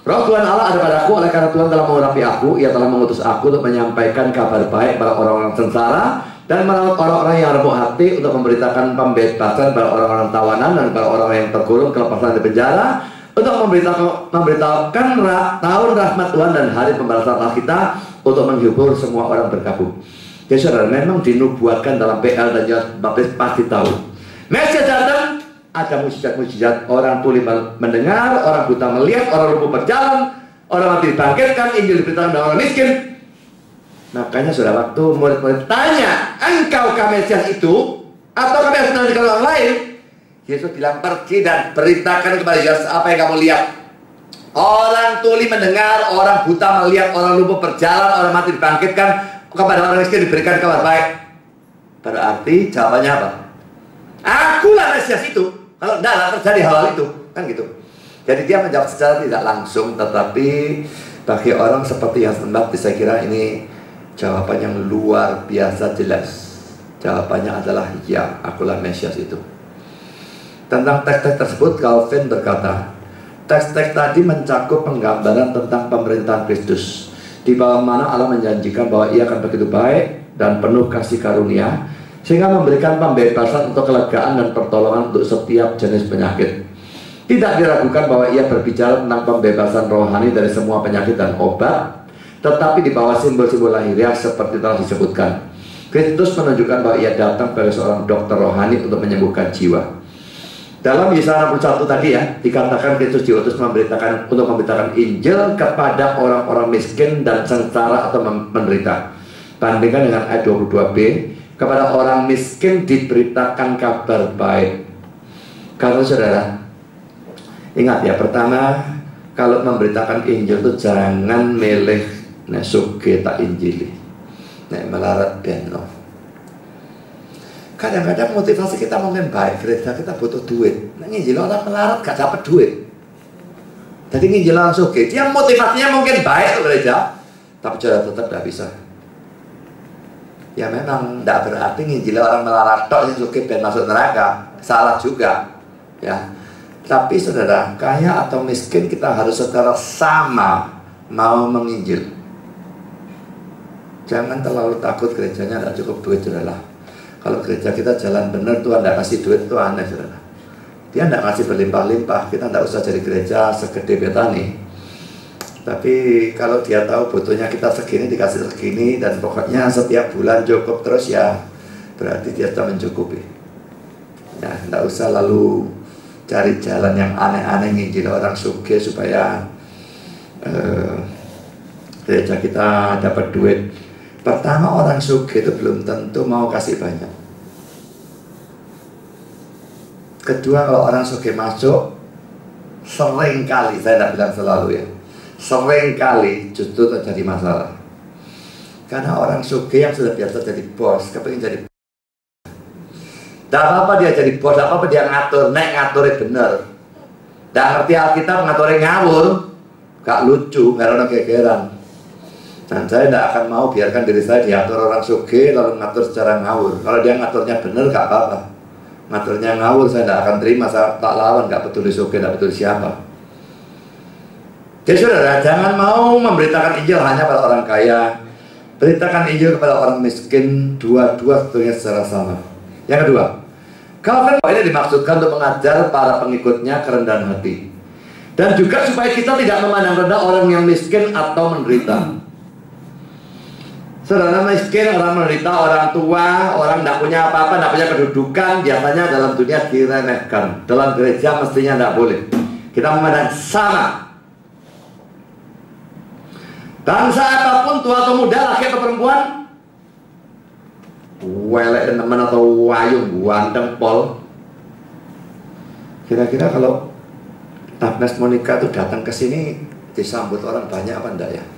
[SPEAKER 1] Roh Tuhan Allah ada padaku, oleh karena Tuhan telah mengurapi aku. Ia telah mengutus aku untuk menyampaikan kabar baik pada orang-orang sengsara dan merawat orang-orang yang remuk hati, untuk memberitakan pembebasan pada orang-orang tawanan dan pada orang yang terkurung kelepasan dari penjara, untuk memberitakan tahun rahmat Tuhan dan hari pembalasan Allah kita, untuk menghibur semua orang berkabung. Ya saudara, memang dinubuatkan dalam PL dan Yohanes Pembaptis pasti tahu Mesias datang, ada mujizat-mujizat, orang tuli mendengar, orang buta melihat, orang lumpuh berjalan, orang mati dibangkitkan, Injil diberitakan kepada orang miskin. Makanya sudah waktu murid-murid tanya, engkaukah Mesias itu atau kami harus menantikan orang lain? Yesus bilang, pergi dan beritakan kepada Yohanes apa yang kamu lihat. Orang tuli mendengar, orang buta melihat, orang lumpuh berjalan, orang mati dibangkitkan, kepada orang miskin diberikan kabar baik. Berarti jawabannya apa? Akulah Mesias itu. Kalau tidak terjadi hal itu, kan gitu. Jadi dia menjawab secara tidak langsung, tetapi bagi orang seperti Yohanes Pembaptis, saya kira ini jawaban yang luar biasa jelas. Jawabannya adalah ya, akulah Mesias itu. Tentang teks-teks tersebut, Calvin berkata, teks-teks tadi mencakup penggambaran tentang pemerintahan Kristus, di bawah mana Allah menjanjikan bahwa ia akan begitu baik dan penuh kasih karunia, sehingga memberikan pembebasan untuk kelegaan dan pertolongan untuk setiap jenis penyakit. Tidak diragukan bahwa ia berbicara tentang pembebasan rohani dari semua penyakit dan obat, tetapi di bawah simbol-simbol lahiriah seperti telah disebutkan. Kristus menunjukkan bahwa ia datang sebagai seorang dokter rohani untuk menyembuhkan jiwa. Dalam Yesaya 61 tadi ya, dikatakan Kristus diutus untuk memberitakan Injil kepada orang-orang miskin dan sengsara atau menderita. Bandingkan dengan ayat 22b, kepada orang miskin diberitakan kabar baik. Kalau saudara ingat ya, pertama, kalau memberitakan Injil itu jangan milih nek suge tak injili, nek melarat beno. Kadang-kadang motivasi kita mungkin baik, gereja kita butuh duit, nek nginjil orang melarat gak dapat duit. Jadi nginjil orang suge, dia motivasinya mungkin baik tuh gereja, tapi saudara tetap gak bisa. Ya memang tidak berarti nginjil orang melarat tok yang suki ben masuk neraka, salah juga ya. Tapi saudara, kaya atau miskin kita harus secara sama mau menginjil. Jangan terlalu takut gerejanya tidak cukup duit, saudara. Kalau gereja kita jalan benar, Tuhan tidak kasih duit, itu aneh, saudara. Dia tidak kasih berlimpah-limpah, kita tidak usah jadi gereja segede Betani. Tapi kalau dia tahu butuhnya kita segini, dikasih segini, dan pokoknya setiap bulan cukup terus, ya berarti dia sudah mencukupi. Ya, tidak usah lalu cari jalan yang aneh-aneh nginjil orang sugih supaya gereja kita dapat duit. Pertama, orang sugih itu belum tentu mau kasih banyak. Kedua, kalau orang sugih masuk, sering kali, saya tidak bilang selalu ya, sering kali justru terjadi masalah. Karena orang sugih yang sudah biasa jadi bos, kepingin jadi bos. Tidak apa-apa dia jadi bos, tidak apa-apa dia ngatur, ngaturnya bener. Tidak ngerti Alkitab, ngaturnya ngawur, gak lucu, gak ada gegeran. Dan saya tidak akan mau biarkan diri saya diatur orang sugih lalu ngatur secara ngawur. Kalau dia ngaturnya bener, gak apa-apa. Ngaturnya ngawur saya tidak akan terima, saya tak lawan, gak peduli sugih, gak peduli siapa. Jadi saudara, jangan mau memberitakan Injil hanya pada orang kaya. Beritakan Injil kepada orang miskin, dua-dua sebetulnya secara sama. Yang kedua, Calvin ini dimaksudkan untuk mengajar para pengikutnya kerendahan hati. Dan juga supaya kita tidak memandang rendah orang yang miskin atau menderita. Saudara, miskin, orang menderita, orang tua, orang tidak punya apa-apa, tidak punya kedudukan, biasanya dalam dunia diremehkan. Dalam gereja mestinya tidak boleh. Kita memandang sama. Bangsa apapun, tua atau muda, laki atau perempuan, welek teman atau wayung, ganteng pol. Kira-kira kalau Agnes Monica itu datang ke sini disambut orang banyak apa enggak ya?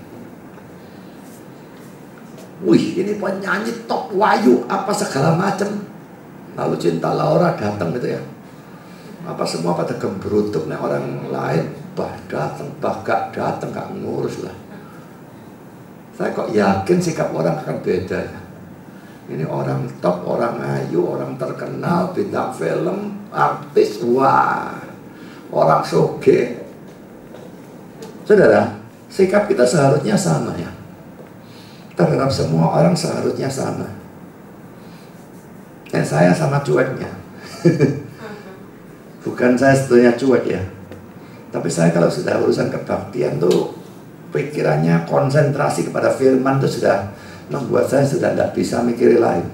[SPEAKER 1] Wih, ini penyanyi top wayu, apa segala macam. Lalu Cinta Laura datang gitu ya. Apa semua pada gembrutuk nih, orang lain bah datang, bah gak datang, gak ngurus lah. Saya kok yakin sikap orang akan beda ya. Ini orang top, orang ayu, orang terkenal, bintang film, artis, wah, orang sugih. Saudara, sikap kita seharusnya sama ya. Terhadap semua orang seharusnya sama. Dan saya sama cueknya. Bukan saya sebetulnya cuek ya. Tapi saya kalau sudah urusan kebaktian tuh pikirannya konsentrasi kepada firman itu sudah membuat saya sudah tidak bisa mikir lain.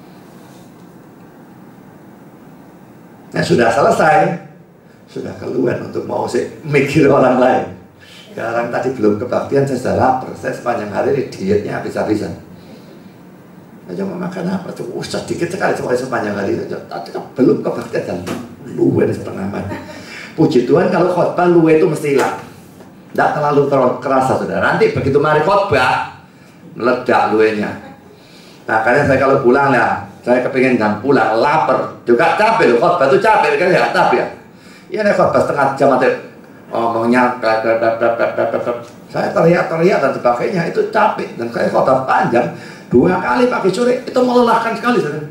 [SPEAKER 1] Nah sudah selesai, sudah keluar untuk mau mikir orang lain. Sekarang tadi belum kebaktian saya sudah lapar. Saya sepanjang hari ini dietnya habis-habisan. Saya cuma makan apa tuh? Sedikit sekali sepanjang hari. Tadi belum kebaktian dan luwe setengah mati. Puji Tuhan kalau khotbah luwe itu mesti hilang. Tidak terlalu kerasa saudara. Nanti begitu mari khotbah meledak luwenya. Nah karena saya kalau pulang ya, saya kepingin jam pulang, lapar, juga capek loh. Khotbah itu capek kan ya, tapi ya. Iya nih khotbah setengah jam nanti ngomongnya, saya teriak-teriak dan sebagainya itu capek. Dan saya khotbah panjang 2 kali pagi sore itu melelahkan sekali saudara.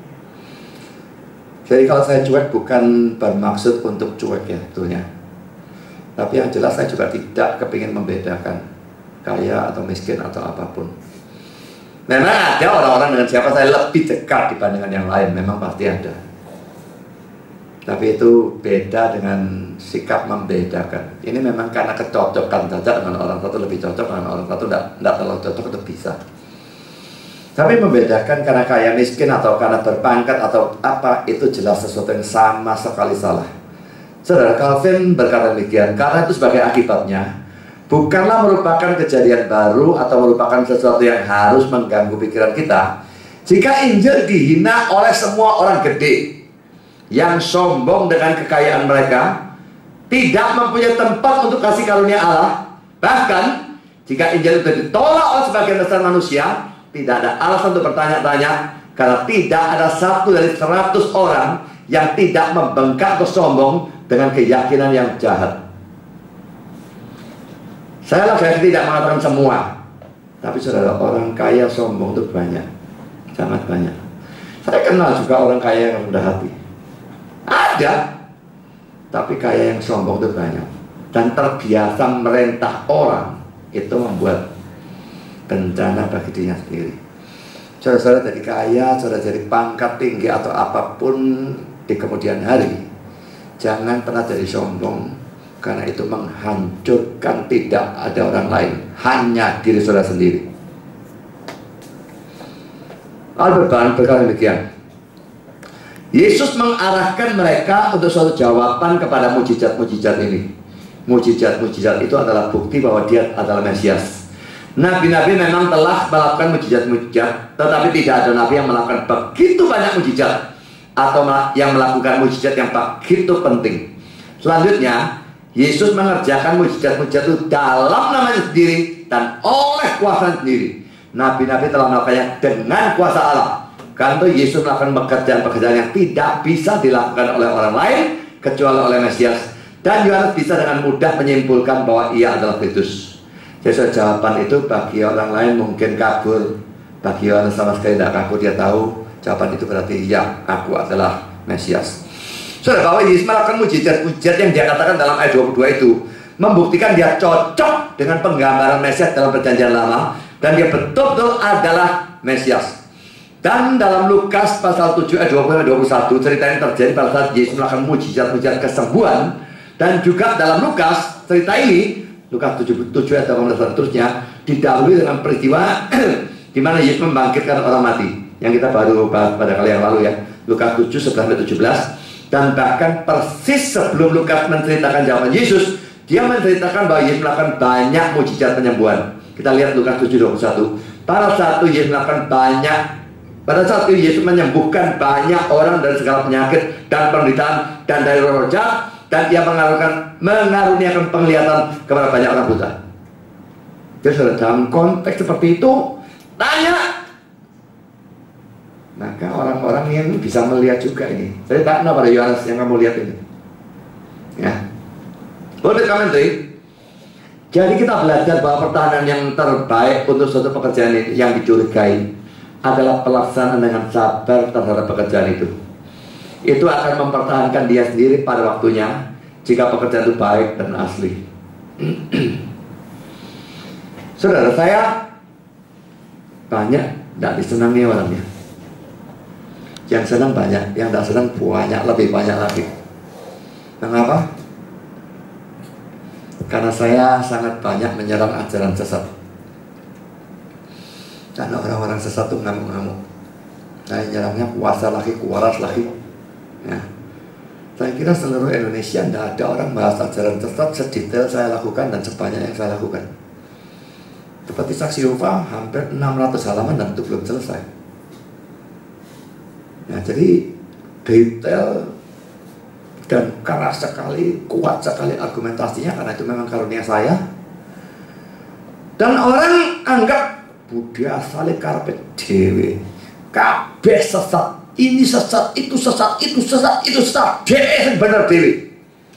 [SPEAKER 1] Jadi kalau saya cuek bukan bermaksud untuk cuek ya tentunya. Tapi yang jelas saya juga tidak kepingin membedakan kaya atau miskin atau apapun. Memang ada orang-orang dengan siapa saya lebih dekat dibandingkan yang lain, memang pasti ada. Tapi itu beda dengan sikap membedakan. Ini memang karena kecocokan saja, dengan orang satu lebih cocok, dengan orang satu tidak terlalu cocok itu bisa. Tapi membedakan karena kaya miskin atau karena berpangkat atau apa, itu jelas sesuatu yang sama sekali salah. Saudara, Calvin berkata demikian, karena itu sebagai akibatnya bukanlah merupakan kejadian baru atau merupakan sesuatu yang harus mengganggu pikiran kita jika Injil dihina oleh semua orang gede yang sombong dengan kekayaan mereka, tidak mempunyai tempat untuk kasih karunia Allah. Bahkan jika Injil itu ditolak oleh sebagian besar manusia, tidak ada alasan untuk bertanya-tanya, karena tidak ada 1 dari 100 orang yang tidak membengkak atau sombong dengan keyakinan yang jahat. Saya lagi tidak mengatakan semua, tapi saudara, orang kaya sombong itu banyak, sangat banyak. Saya kenal juga orang kaya yang rendah hati, ada, tapi kaya yang sombong itu banyak. Dan terbiasa merentah orang, itu membuat bencana bagi dirinya sendiri. Saudara-saudara jadi kaya, saudara jadi pangkat tinggi atau apapun di kemudian hari, jangan pernah jadi sombong, karena itu menghancurkan. Tidak ada orang lain, hanya diri saudara sendiri. Albert Barnes berkata demikian, Yesus mengarahkan mereka untuk suatu jawaban kepada mujizat-mujizat ini. Mujizat-mujizat itu adalah bukti bahwa dia adalah Mesias. Nabi-nabi memang telah melakukan mujizat-mujizat, tetapi tidak ada nabi yang melakukan begitu banyak mujizat atau yang melakukan mujizat yang begitu penting. Selanjutnya, Yesus mengerjakan mujizat-mujizat itu dalam namanya sendiri dan oleh kuasa sendiri. Nabi-nabi telah melakukannya dengan kuasa Allah. Karena itu Yesus melakukan pekerjaan-pekerjaan yang tidak bisa dilakukan oleh orang lain kecuali oleh Mesias. Dan Yohanes bisa dengan mudah menyimpulkan bahwa ia adalah Kristus. Jadi jawaban itu bagi orang lain mungkin kabur, bagi Yohanes sama sekali tidak kabur. Dia tahu jawaban itu berarti ya, aku adalah Mesias. Saudara, bahwa Yesus melakukan mujizat-mujizat yang dia katakan dalam ayat 22 itu membuktikan dia cocok dengan penggambaran Mesias dalam Perjanjian Lama, dan dia betul-betul adalah Mesias. Dan dalam Lukas pasal 7 ayat 20-21 cerita ini terjadi pada saat Yesus melakukan mujizat-mujizat kesembuhan. Dan juga dalam Lukas, cerita ini Lukas 7 ayat 18 dan seterusnya didahului dengan peristiwa di mana Yesus membangkitkan orang mati, yang kita baru bahas pada kali yang lalu ya, Lukas 7 11-17. Dan bahkan persis sebelum Lukas menceritakan jawaban Yesus, dia menceritakan bahwa Yesus melakukan banyak mujizat penyembuhan. Kita lihat Lukas 7:21. Pada saat itu Yesus menyembuhkan banyak orang dari segala penyakit dan penderitaan dan dari roh jahat, dan dia mengaruniakan penglihatan kepada banyak orang buta. Jadi dalam konteks seperti itu, tanya, maka orang-orang yang bisa melihat juga ini. Saya tanya pada Yohanes yang kamu lihat ini, ya. Boleh komentari. Jadi kita belajar bahwa pertahanan yang terbaik untuk suatu pekerjaan yang dicurigai adalah pelaksanaan dengan sabar terhadap pekerjaan itu. Itu akan mempertahankan dia sendiri pada waktunya jika pekerjaan itu baik dan asli. Saudara, saya banyak tidak disenangi orangnya. Yang senang banyak, yang tidak senang banyak, lebih banyak lagi. Mengapa? Karena saya sangat banyak menyerang ajaran sesat. Karena orang-orang sesat itu ngamuk-ngamuk. Saya nyerangnya kuasa lagi, kuaras lagi. Ya. Saya kira seluruh Indonesia tidak ada orang bahas ajaran sesat sedetail saya lakukan dan sebanyak yang saya lakukan. Seperti Saksi Yehova hampir 600 halaman dan itu belum selesai. Ya, jadi detail dan keras sekali, kuat sekali argumentasinya karena itu memang karunia saya. Dan orang anggap Buddha salih karpet dewe, kabeh sesat, ini sesat, itu sesat, itu sesat, itu sesat, dewe bener dewe.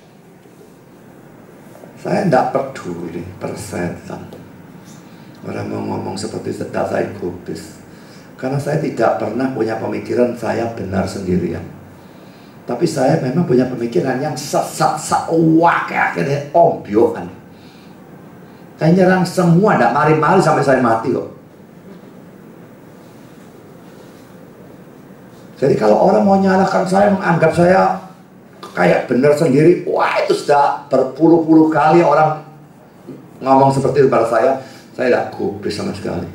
[SPEAKER 1] Saya tidak peduli persetan. Orang mau ngomong seperti sedang saya gubris. Karena saya tidak pernah punya pemikiran saya benar sendirian. Tapi saya memang punya pemikiran yang sesat, sewak, akhirnya ombyokan. Saya nyerang semua, tidak mari-mari sampai saya mati kok. Jadi kalau orang mau nyalahkan saya, menganggap saya kayak benar sendiri, wah itu sudah berpuluh-puluh kali orang ngomong seperti itu pada saya tidak gubris sama sekali.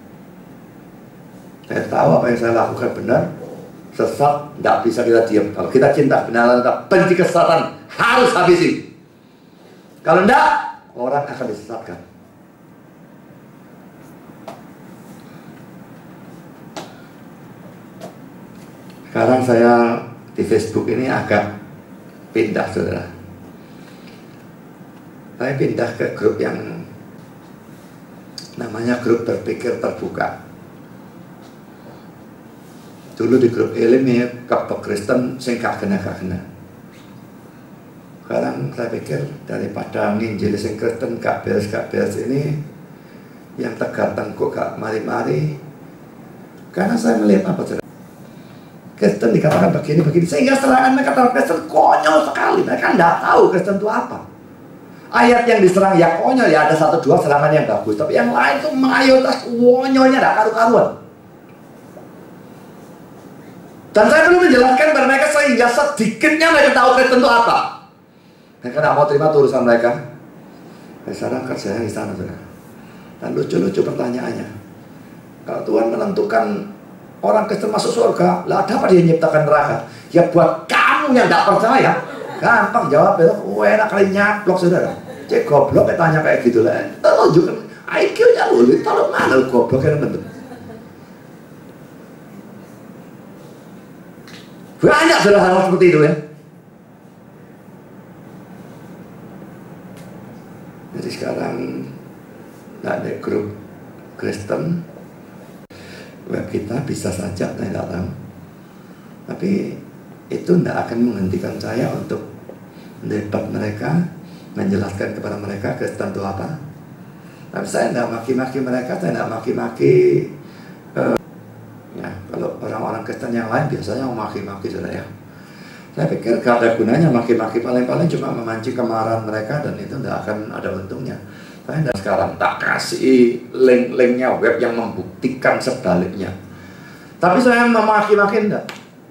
[SPEAKER 1] Saya tahu apa yang saya lakukan benar. Sesat, tidak bisa kita diam. Kalau kita cinta kebenaran, kita benci kesesatan, harus habisi. Kalau tidak, orang akan disesatkan. Sekarang saya di Facebook ini agak pindah, saudara. Saya pindah ke grup yang namanya grup berpikir terbuka. Dulu di grup ilmi kapok Kristen sing gak kena. Sekarang saya pikir daripada nginjil sing Kristen gak beres ini, yang tegar tengkuk gak mari-mari. Karena saya melihat apa saudara? Kristen dikatakan begini, sehingga serangan mereka terhadap Kristen konyol sekali. Mereka tidak tahu Kristen itu apa. Ayat yang diserang ya konyol, ya ada 1-2 serangan yang bagus, tapi yang lain itu mayoritas konyolnya tidak karu-karuan. Dan saya perlu menjelaskan kepada mereka sehingga sedikitnya mereka tahu Kristen itu apa. Mereka tidak mau terima urusan mereka. Sekarang kerjanya di sana, saudara. Dan lucu-lucu pertanyaannya. Kalau Tuhan menentukan orang Kristen masuk surga, lah ada apa dia nyiptakan neraka? Ya buat kamu yang tidak percaya. Gampang jawabnya, enak kali nyaplok, saudara. Cek goblok tanya kayak gitu lah. Tunjukkan IQ-nya lu, taruh mana lu goblok yang bentuk. Banyak sudah hal seperti itu ya. Jadi sekarang ada grup Kristen, web kita bisa saja, saya tidak tahu. Tapi itu tidak akan menghentikan saya untuk mendebat mereka, menjelaskan kepada mereka Kristen itu apa. Tapi saya tidak maki-maki mereka, saya tidak maki-maki. Ya, kalau orang-orang Kristen yang lain biasanya maki-maki, saudara ya. Saya pikir gak ada gunanya maki-maki, paling-paling cuma memancing kemarahan mereka dan itu tidak akan ada untungnya. Saya tidak sekarang tak kasih link-linknya web yang membuktikan sebaliknya. Tapi saya memaki-maki enggak.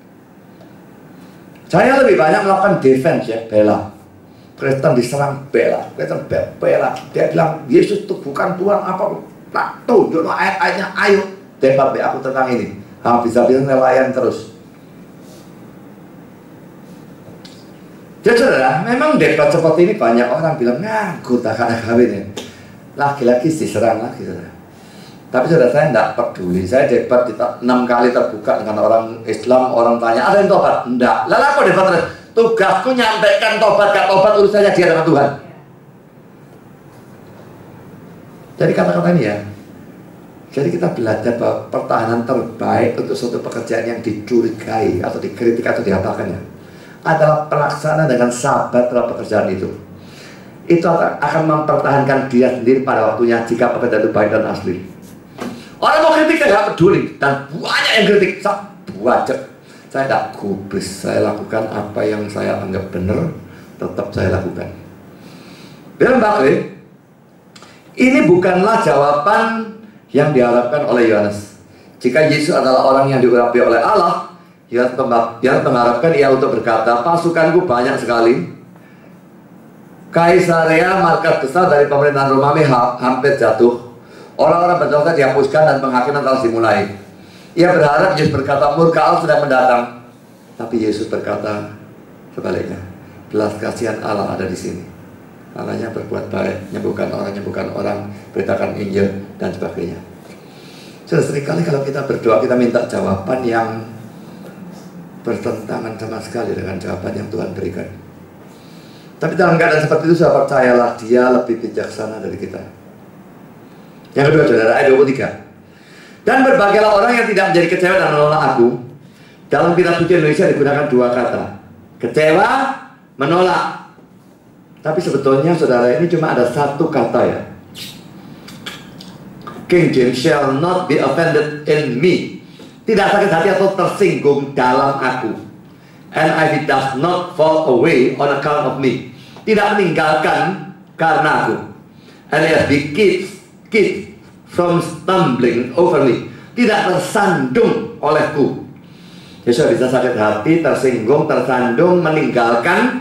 [SPEAKER 1] Saya lebih banyak melakukan defense ya, bela. Kristen diserang, bela. Kristen bela. Dia bilang Yesus itu bukan Tuhan apa. Tak tunjuk ayat-ayatnya, ayo debat aku tentang ini. Bisa-bisa nelayan terus. Jadi saudara, memang debat seperti ini banyak orang bilang nganggur tak ada kawin ya. Lagi-lagi diserang lagi, saudara. Tapi saudara, saya tidak peduli. Saya debat 6 kali terbuka dengan orang Islam. Orang tanya, ada yang tobat? Enggak. Lalu aku debat terus. Tugasku nyampaikan tobat, gak tobat urusannya dia dengan Tuhan. Jadi kata-kata ini ya. Jadi kita belajar bahwa pertahanan terbaik untuk suatu pekerjaan yang dicurigai atau dikritik atau diapakan ya, adalah pelaksana dengan sabar terhadap pekerjaan itu. Itu akan mempertahankan dia sendiri pada waktunya jika pekerjaan itu baik dan asli. Orang mau kritik saya nggak peduli, dan banyak yang kritik, wajar. Saya tidak gubris, saya lakukan apa yang saya anggap benar, tetap saya lakukan. Bilang Bakri, Ini bukanlah jawaban yang diharapkan oleh Yohanes. Jika Yesus adalah orang yang diurapi oleh Allah, Yohanes mengharapkan ia untuk berkata, pasukanku banyak sekali. Kaisarea, markas besar dari pemerintahan Romawi, hampir jatuh. Orang-orang berdosa dihapuskan dan penghakiman telah dimulai. Ia berharap Yesus berkata, murka Allah sedang mendatang. Tapi Yesus berkata sebaliknya, belas kasihan Allah ada di sini. Allahnya berbuat baik, nyembuhkan orang, beritakan Injil dan sebagainya. Sudah seringkali kalau kita berdoa, kita minta jawaban yang bertentangan sama sekali dengan jawaban yang Tuhan berikan. Tapi dalam keadaan seperti itu, saya percayalah Dia lebih bijaksana dari kita. Yang kedua, saudara, ayat 23. Dan berbahagialah orang yang tidak menjadi kecewa dan menolak aku. Dalam kitab suci Indonesia digunakan dua kata, kecewa, menolak. Tapi sebetulnya, saudara, ini cuma ada satu kata ya. King James, shall not be offended in me. Tidak sakit hati atau tersinggung dalam aku. NIV, does not fall away on account of me. Tidak meninggalkan karena aku. NIV, keep from stumbling over me. Tidak tersandung olehku. Yesus bisa sakit hati, tersinggung, tersandung, meninggalkan.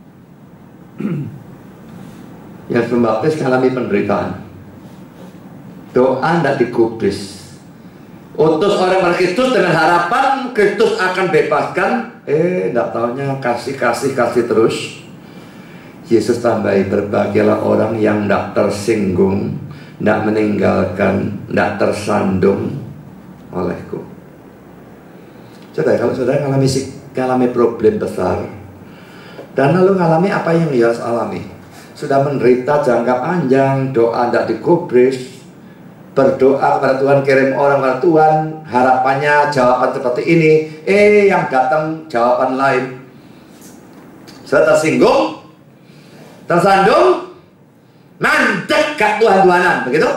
[SPEAKER 1] Yohanes Pembaptis mengalami penderitaan. Doa tidak digubris. Utus orang pada Kristus dengan harapan Kristus akan bebaskan. Tidak tahunya kasih terus. Yesus tambahi, berbahagialah orang yang tidak tersinggung, tidak meninggalkan, tidak tersandung olehku. Saudara, kalau saudara mengalami problem besar, dan lalu mengalami apa yang Yohanes alami, sudah menderita jangka panjang, doa tidak digubris, berdoa kepada Tuhan, kirim orang kepada Tuhan, harapannya jawaban seperti ini, yang datang jawaban lain. Sudah tersinggung, tersandung, mandek gak Tuhan-Tuhanan, begitu?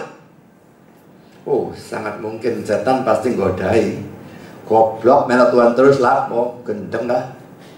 [SPEAKER 1] Sangat mungkin setan pasti godai. Goblok, melok Tuhan terus lah, gendeng dah.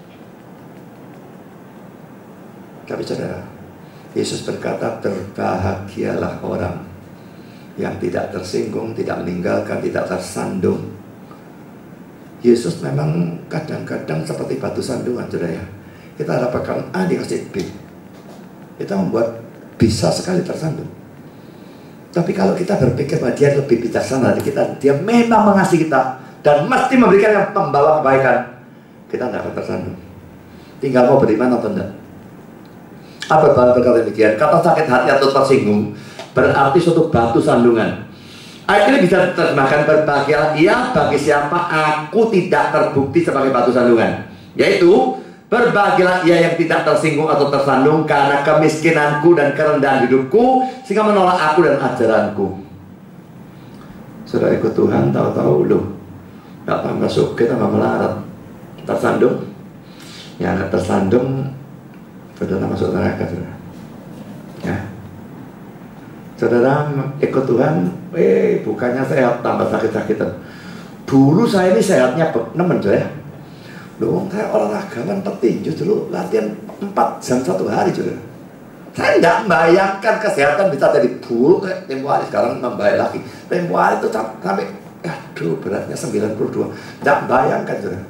[SPEAKER 1] Tapi saudara, Yesus berkata, berbahagialah orang yang tidak tersinggung, tidak meninggalkan, tidak tersandung. Yesus memang kadang-kadang seperti batu sandungan, saudara ya. Kita harapkan A dikasih B. Kita membuat bisa sekali tersandung. Tapi kalau kita berpikir bahwa Dia lebih bijaksana dari kita, Dia memang mengasihi kita dan mesti memberikan yang membawa kebaikan, kita tidak akan tersandung. Tinggal mau beriman atau tidak. Apa Bapak berkata demikian? Kata sakit hati atau tersinggung berarti suatu batu sandungan. Ayat ini bisa diterjemahkan, berbahagialah ia bagi siapa aku tidak terbukti sebagai batu sandungan. Yaitu, berbahagialah ia yang tidak tersinggung atau tersandung karena kemiskinanku dan kerendahan hidupku, sehingga menolak aku dan ajaranku. Saudara ikut Tuhan, tahu-tahu loh, gak tambah suka, tambah melarat. Tersandung. Yang gak tersandung, saudara masuk neraka, saudara. Ya. Saudara ikut Tuhan, bukannya sehat, tambah sakit-sakitan. Dulu saya ini sehatnya nemen, saudara. Loh, saya olahragawan petinju dulu, latihan 4 jam 1 hari, saudara. Saya tidak membayangkan kesehatan bisa jadi buruk kayak tempo hari. Sekarang membaik lagi. Tempo hari itu sampai, beratnya 92. Tidak membayangkan, saudara.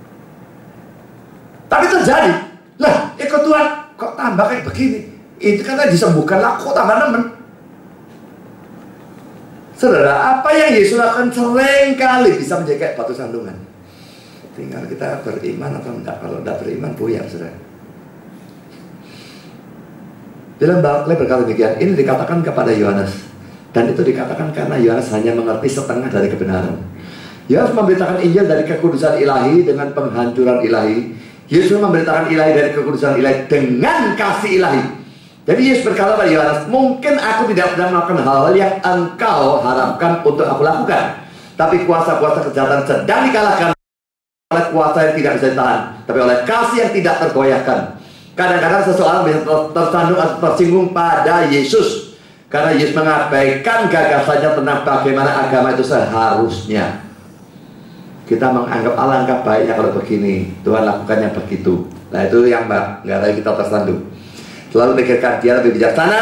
[SPEAKER 1] Tapi terjadi. Lah, ikut Tuhan, kok tambah kayak begini? Itu katanya disembuhkan lah, kok tambah nemen? Saudara, apa yang Yesus lakukan sering kali bisa menjadi kayak batu sandungan. Tinggal kita beriman atau enggak. Kalau tidak beriman, buyar, saudara. Dalam Barclay berkata demikian, ini dikatakan kepada Yohanes. Dan itu dikatakan karena Yohanes hanya mengerti setengah dari kebenaran. Yohanes memberitakan Injil dari kekudusan ilahi dengan penghancuran ilahi. Yesus memberitakan ilahi dari kekudusan ilahi dengan kasih ilahi. Jadi Yesus berkata pada Yohanes, mungkin aku tidak sedang melakukan hal-hal yang engkau harapkan untuk aku lakukan. Tapi kuasa-kuasa kejahatan sedang dikalahkan oleh kuasa yang tidak bisa ditahan, tapi oleh kasih yang tidak tergoyahkan. Kadang-kadang seseorang bisa tersandung atau tersinggung pada Yesus karena Yesus mengabaikan gagasannya tentang bagaimana agama itu seharusnya. Kita menganggap alangkah baiknya kalau begini, Tuhan lakukannya begitu. Nah itu yang nggak ada kita tersandung. Selalu pikirkan Dia lebih bijaksana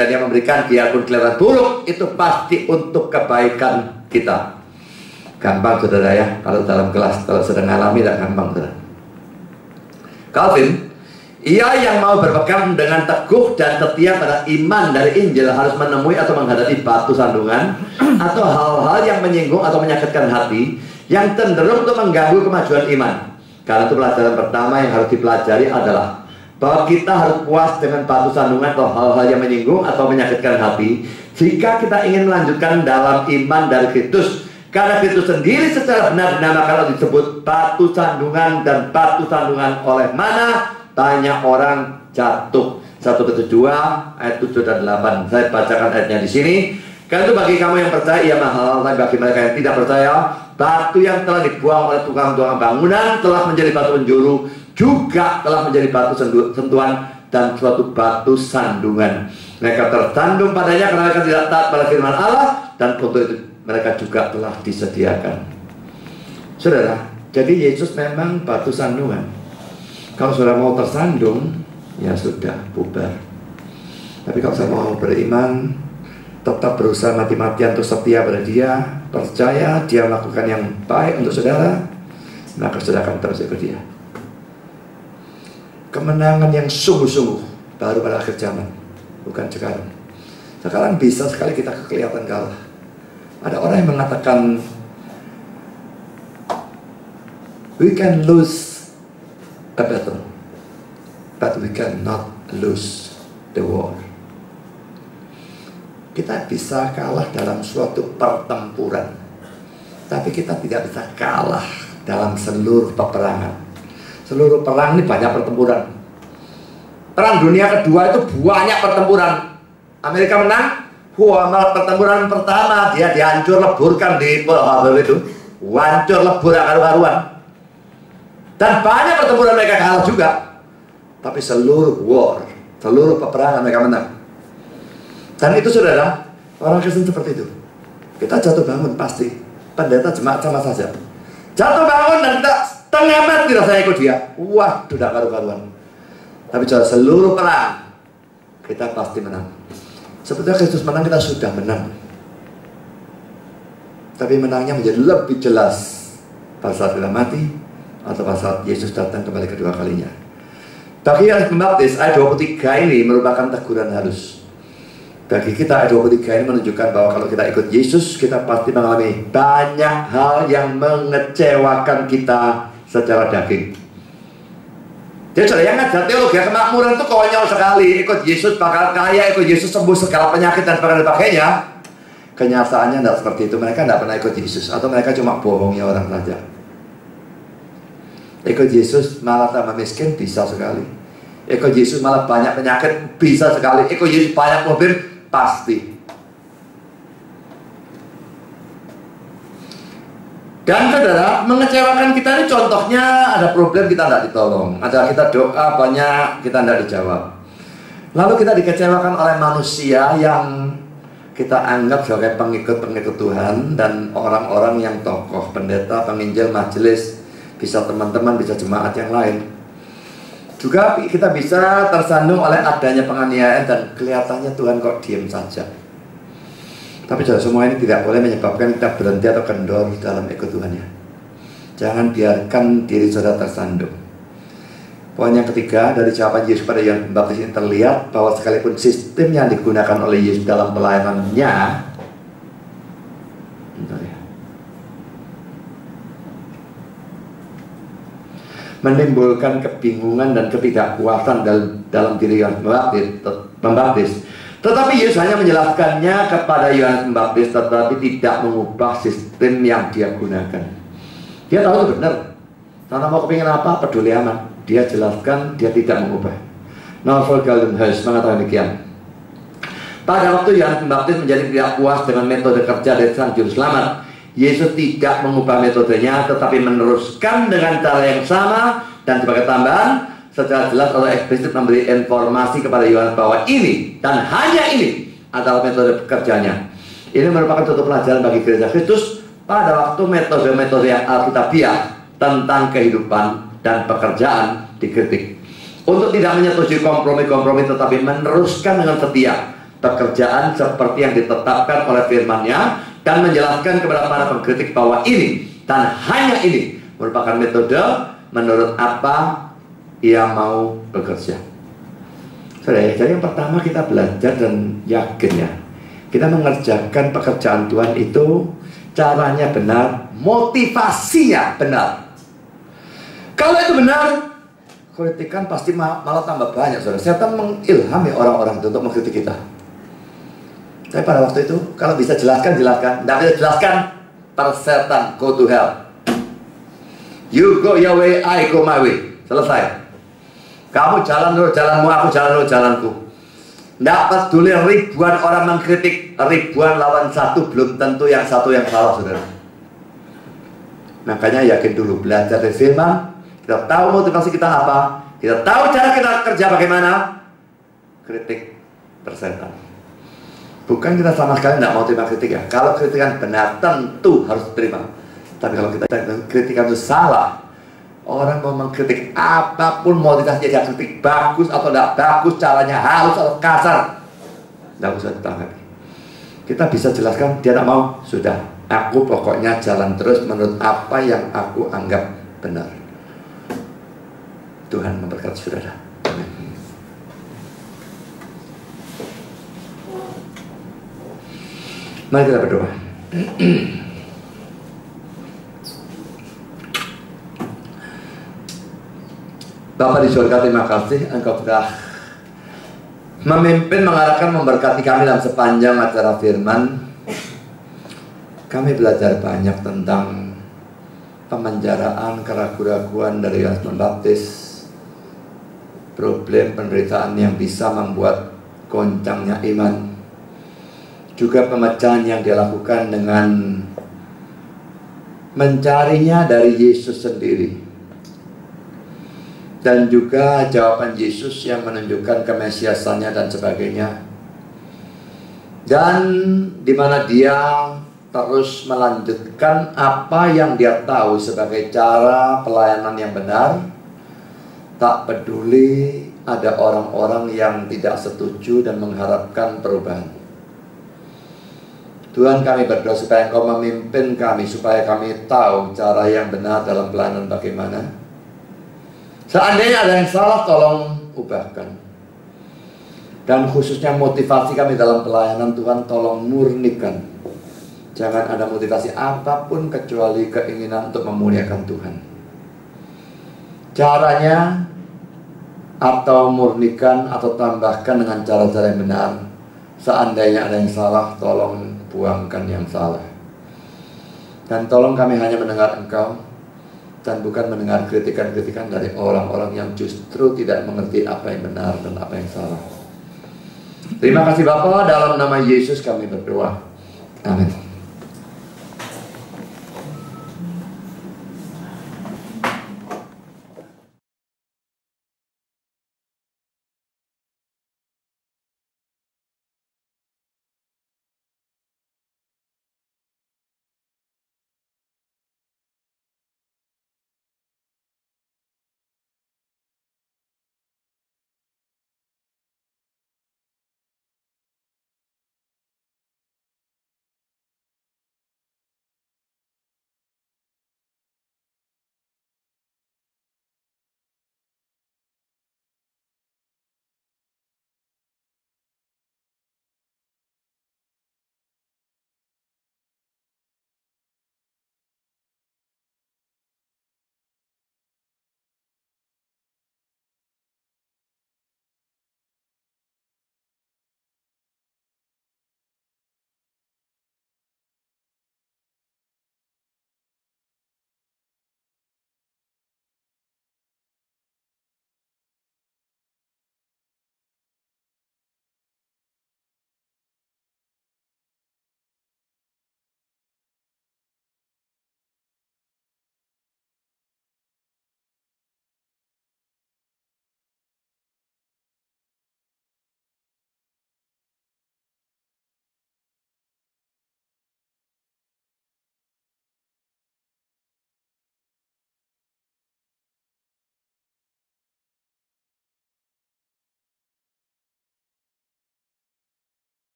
[SPEAKER 1] dan yang memberikan biarpun kelihatan buruk itu pasti untuk kebaikan kita. Gampang saudara ya, kalau dalam kelas, kalau sedang ngalami tidak gampang saudara. Calvin, ia yang mau berpegang dengan teguh dan setia pada iman dari Injil harus menemui atau menghadapi batu sandungan atau hal-hal yang menyinggung atau menyakitkan hati yang cenderung untuk mengganggu kemajuan iman. Karena itu pelajaran pertama yang harus dipelajari adalah bahwa kita harus puas dengan batu sandungan atau hal-hal yang menyinggung atau menyakitkan hati jika kita ingin melanjutkan dalam iman dari Kristus. Karena Kristus sendiri secara benar dinamakan disebut batu sandungan, dan batu sandungan oleh mana banyak orang jatuh. 1 Petrus 2 ayat 7 dan 8. Saya bacakan ayatnya di sini. Karena itu bagi kamu yang percaya ia mahal, tapi bagi mereka yang tidak percaya, batu yang telah dibuang oleh tukang-tukang bangunan telah menjadi batu penjuru, juga telah menjadi batu sentuhan dan suatu batu sandungan. Mereka tersandung padanya karena mereka tidak taat pada firman Allah, dan untuk itu mereka juga telah disediakan. Saudara, jadi Yesus memang batu sandungan. Kalau saudara mau tersandung, ya sudah, bubar. Tapi kalau saudara mau beriman, tetap berusaha mati-matian untuk setia pada Dia, percaya Dia melakukan yang baik untuk saudara, maka saudara akan terus ikut Dia. Kemenangan yang sungguh-sungguh baru pada akhir zaman, bukan sekarang. Sekarang bisa sekali kita kelihatan kalah. Ada orang yang mengatakan we can lose a battle, but we cannot lose the war. Kita bisa kalah dalam suatu pertempuran, tapi kita tidak bisa kalah dalam seluruh peperangan. Seluruh perang ini banyak pertempuran. Perang dunia kedua itu banyak pertempuran. Amerika menang. Wah, malah pertempuran pertama dia dihancur leburkan di Pearl Harbor itu. Hancur lebur karu-karuan. Dan banyak pertempuran mereka kalah juga. Tapi seluruh war, seluruh peperangan mereka menang. Dan itu saudara, orang Kristen seperti itu. Kita jatuh bangun pasti. Pendeta jemaat sama saja. Jatuh bangun dan kita setengah mati rasanya ikut dia. Wah, sudah karu-karuan. Tapi saudara, seluruh perang kita pasti menang. Seperti Kristus menang, kita sudah menang. Tapi menangnya menjadi lebih jelas pada saat kita mati atau pada saat Yesus datang kembali kedua kalinya. Bagi Yohanes Pembaptis, ayat 23 ini merupakan teguran halus. Bagi kita, ayat 23 ini menunjukkan bahwa kalau kita ikut Yesus, kita pasti mengalami banyak hal yang mengecewakan kita secara daging. Jadi saudara, yang ngajar teologi kemakmuran itu konyol sekali. Ikut Yesus bakal kaya, ikut Yesus sembuh segala penyakit dan sebagainya. Kenyataannya tidak seperti itu. Mereka tidak pernah ikut Yesus, atau mereka cuma bohongnya orang saja. Ikut Yesus malah tambah miskin, bisa sekali. Ikut Yesus malah banyak penyakit, bisa sekali. Ikut Yesus banyak mobil, pasti. Dan saudara, mengecewakan kita ini contohnya ada problem kita tidak ditolong, ada kita doa banyak kita tidak dijawab. Lalu kita dikecewakan oleh manusia yang kita anggap sebagai pengikut-pengikut Tuhan, dan orang-orang yang tokoh, pendeta, penginjil, majelis, bisa teman-teman, bisa jemaat yang lain. Juga kita bisa tersandung oleh adanya penganiayaan dan kelihatannya Tuhan kok diam saja. Tapi semua ini tidak boleh menyebabkan kita berhenti atau kendor dalam ikut Tuhan ya. Jangan biarkan diri saudara tersandung. Poin yang ketiga dari jawaban Yesus pada Yohanes Pembaptis ini terlihat bahwa sekalipun sistem yang digunakan oleh Yesus dalam pelayanannya menimbulkan kebingungan dan ketidakpuasan dalam diri Yohanes Pembaptis. Tetapi Yesus hanya menjelaskannya kepada Yohanes Pembaptis, tetapi tidak mengubah sistem yang dia gunakan. Dia tahu itu benar. Karena mau kepingin apa, peduli amat. Dia jelaskan, dia tidak mengubah. Norfolk Galdenhuys mengatakan demikian. Pada waktu Yohanes Pembaptis menjadi tidak puas dengan metode kerja dari Sang Juru Selamat, Yesus tidak mengubah metodenya, tetapi meneruskan dengan cara yang sama, dan sebagai tambahan, secara jelas atau eksplisit memberi informasi kepada Yohanes bahwa ini dan hanya ini adalah metode pekerjaannya. Ini merupakan suatu pelajaran bagi gereja Kristus pada waktu metode-metode yang alkitabiah tentang kehidupan dan pekerjaan dikritik. Untuk tidak menyetujui kompromi-kompromi, tetapi meneruskan dengan setia pekerjaan seperti yang ditetapkan oleh firman-Nya, dan menjelaskan kepada para pengkritik bahwa ini dan hanya ini merupakan metode menurut apa ia mau bekerja. Saudara, jadi yang pertama kita belajar dan yakin ya, kita mengerjakan pekerjaan Tuhan itu caranya benar, motivasinya benar. Kalau itu benar, kritikan pasti malah tambah banyak, saudara. Setan mengilhami orang-orang untuk mengkritik kita. Tapi pada waktu itu, kalau bisa jelaskan. Tidak bisa jelaskan, para setan, go to hell. You go your way, I go my way. Selesai. Kamu jalan dulu jalanmu, aku jalan dulu jalanku. Tidak peduli ribuan orang mengkritik, ribuan lawan satu, belum tentu yang satu yang salah, saudara. Makanya yakin dulu, belajar dari firman. Kita tahu motivasi kita apa, kita tahu cara kita kerja bagaimana. Kritik persetan. Bukan kita sama sekali tidak mau terima kritik ya. Kalau kritikan benar, tentu harus terima. Tapi kalau kita kritikan itu salah, orang mau mengkritik apapun motivasinya, dia kritik bagus atau tidak bagus, caranya halus atau kasar, tidak usah ditanggapi. Kita bisa jelaskan, dia tidak mau, sudah. Aku pokoknya jalan terus menurut apa yang aku anggap benar. Tuhan memberkati saudara. Amin. Mari kita berdoa. Bapa di surga, terima kasih Engkau sudah memimpin, mengarahkan, memberkati kami dalam sepanjang acara firman. Kami belajar banyak tentang pemenjaraan, keraguan-keraguan dari Yohanes Pembaptis, problem penderitaan yang bisa membuat goncangnya iman, juga pemecahan yang dilakukan dengan mencarinya dari Yesus sendiri, dan juga jawaban Yesus yang menunjukkan kemesiasannya dan sebagainya, dan di mana dia terus melanjutkan apa yang dia tahu sebagai cara pelayanan yang benar, tak peduli ada orang-orang yang tidak setuju dan mengharapkan perubahan. Tuhan, kami berdoa supaya Engkau memimpin kami, supaya kami tahu cara yang benar dalam pelayanan bagaimana. Seandainya ada yang salah, tolong ubahkan. Dan khususnya motivasi kami dalam pelayanan, Tuhan tolong murnikan. Jangan ada motivasi apapun kecuali keinginan untuk memuliakan Tuhan. Caranya, atau murnikan atau tambahkan dengan cara-cara yang benar. Seandainya ada yang salah, tolong buangkan yang salah. Dan tolong kami hanya mendengar Engkau, dan bukan mendengar kritikan-kritikan dari orang-orang yang justru tidak mengerti apa yang benar dan apa yang salah. Terima kasih Bapa, dalam nama Yesus kami berdoa. Amin.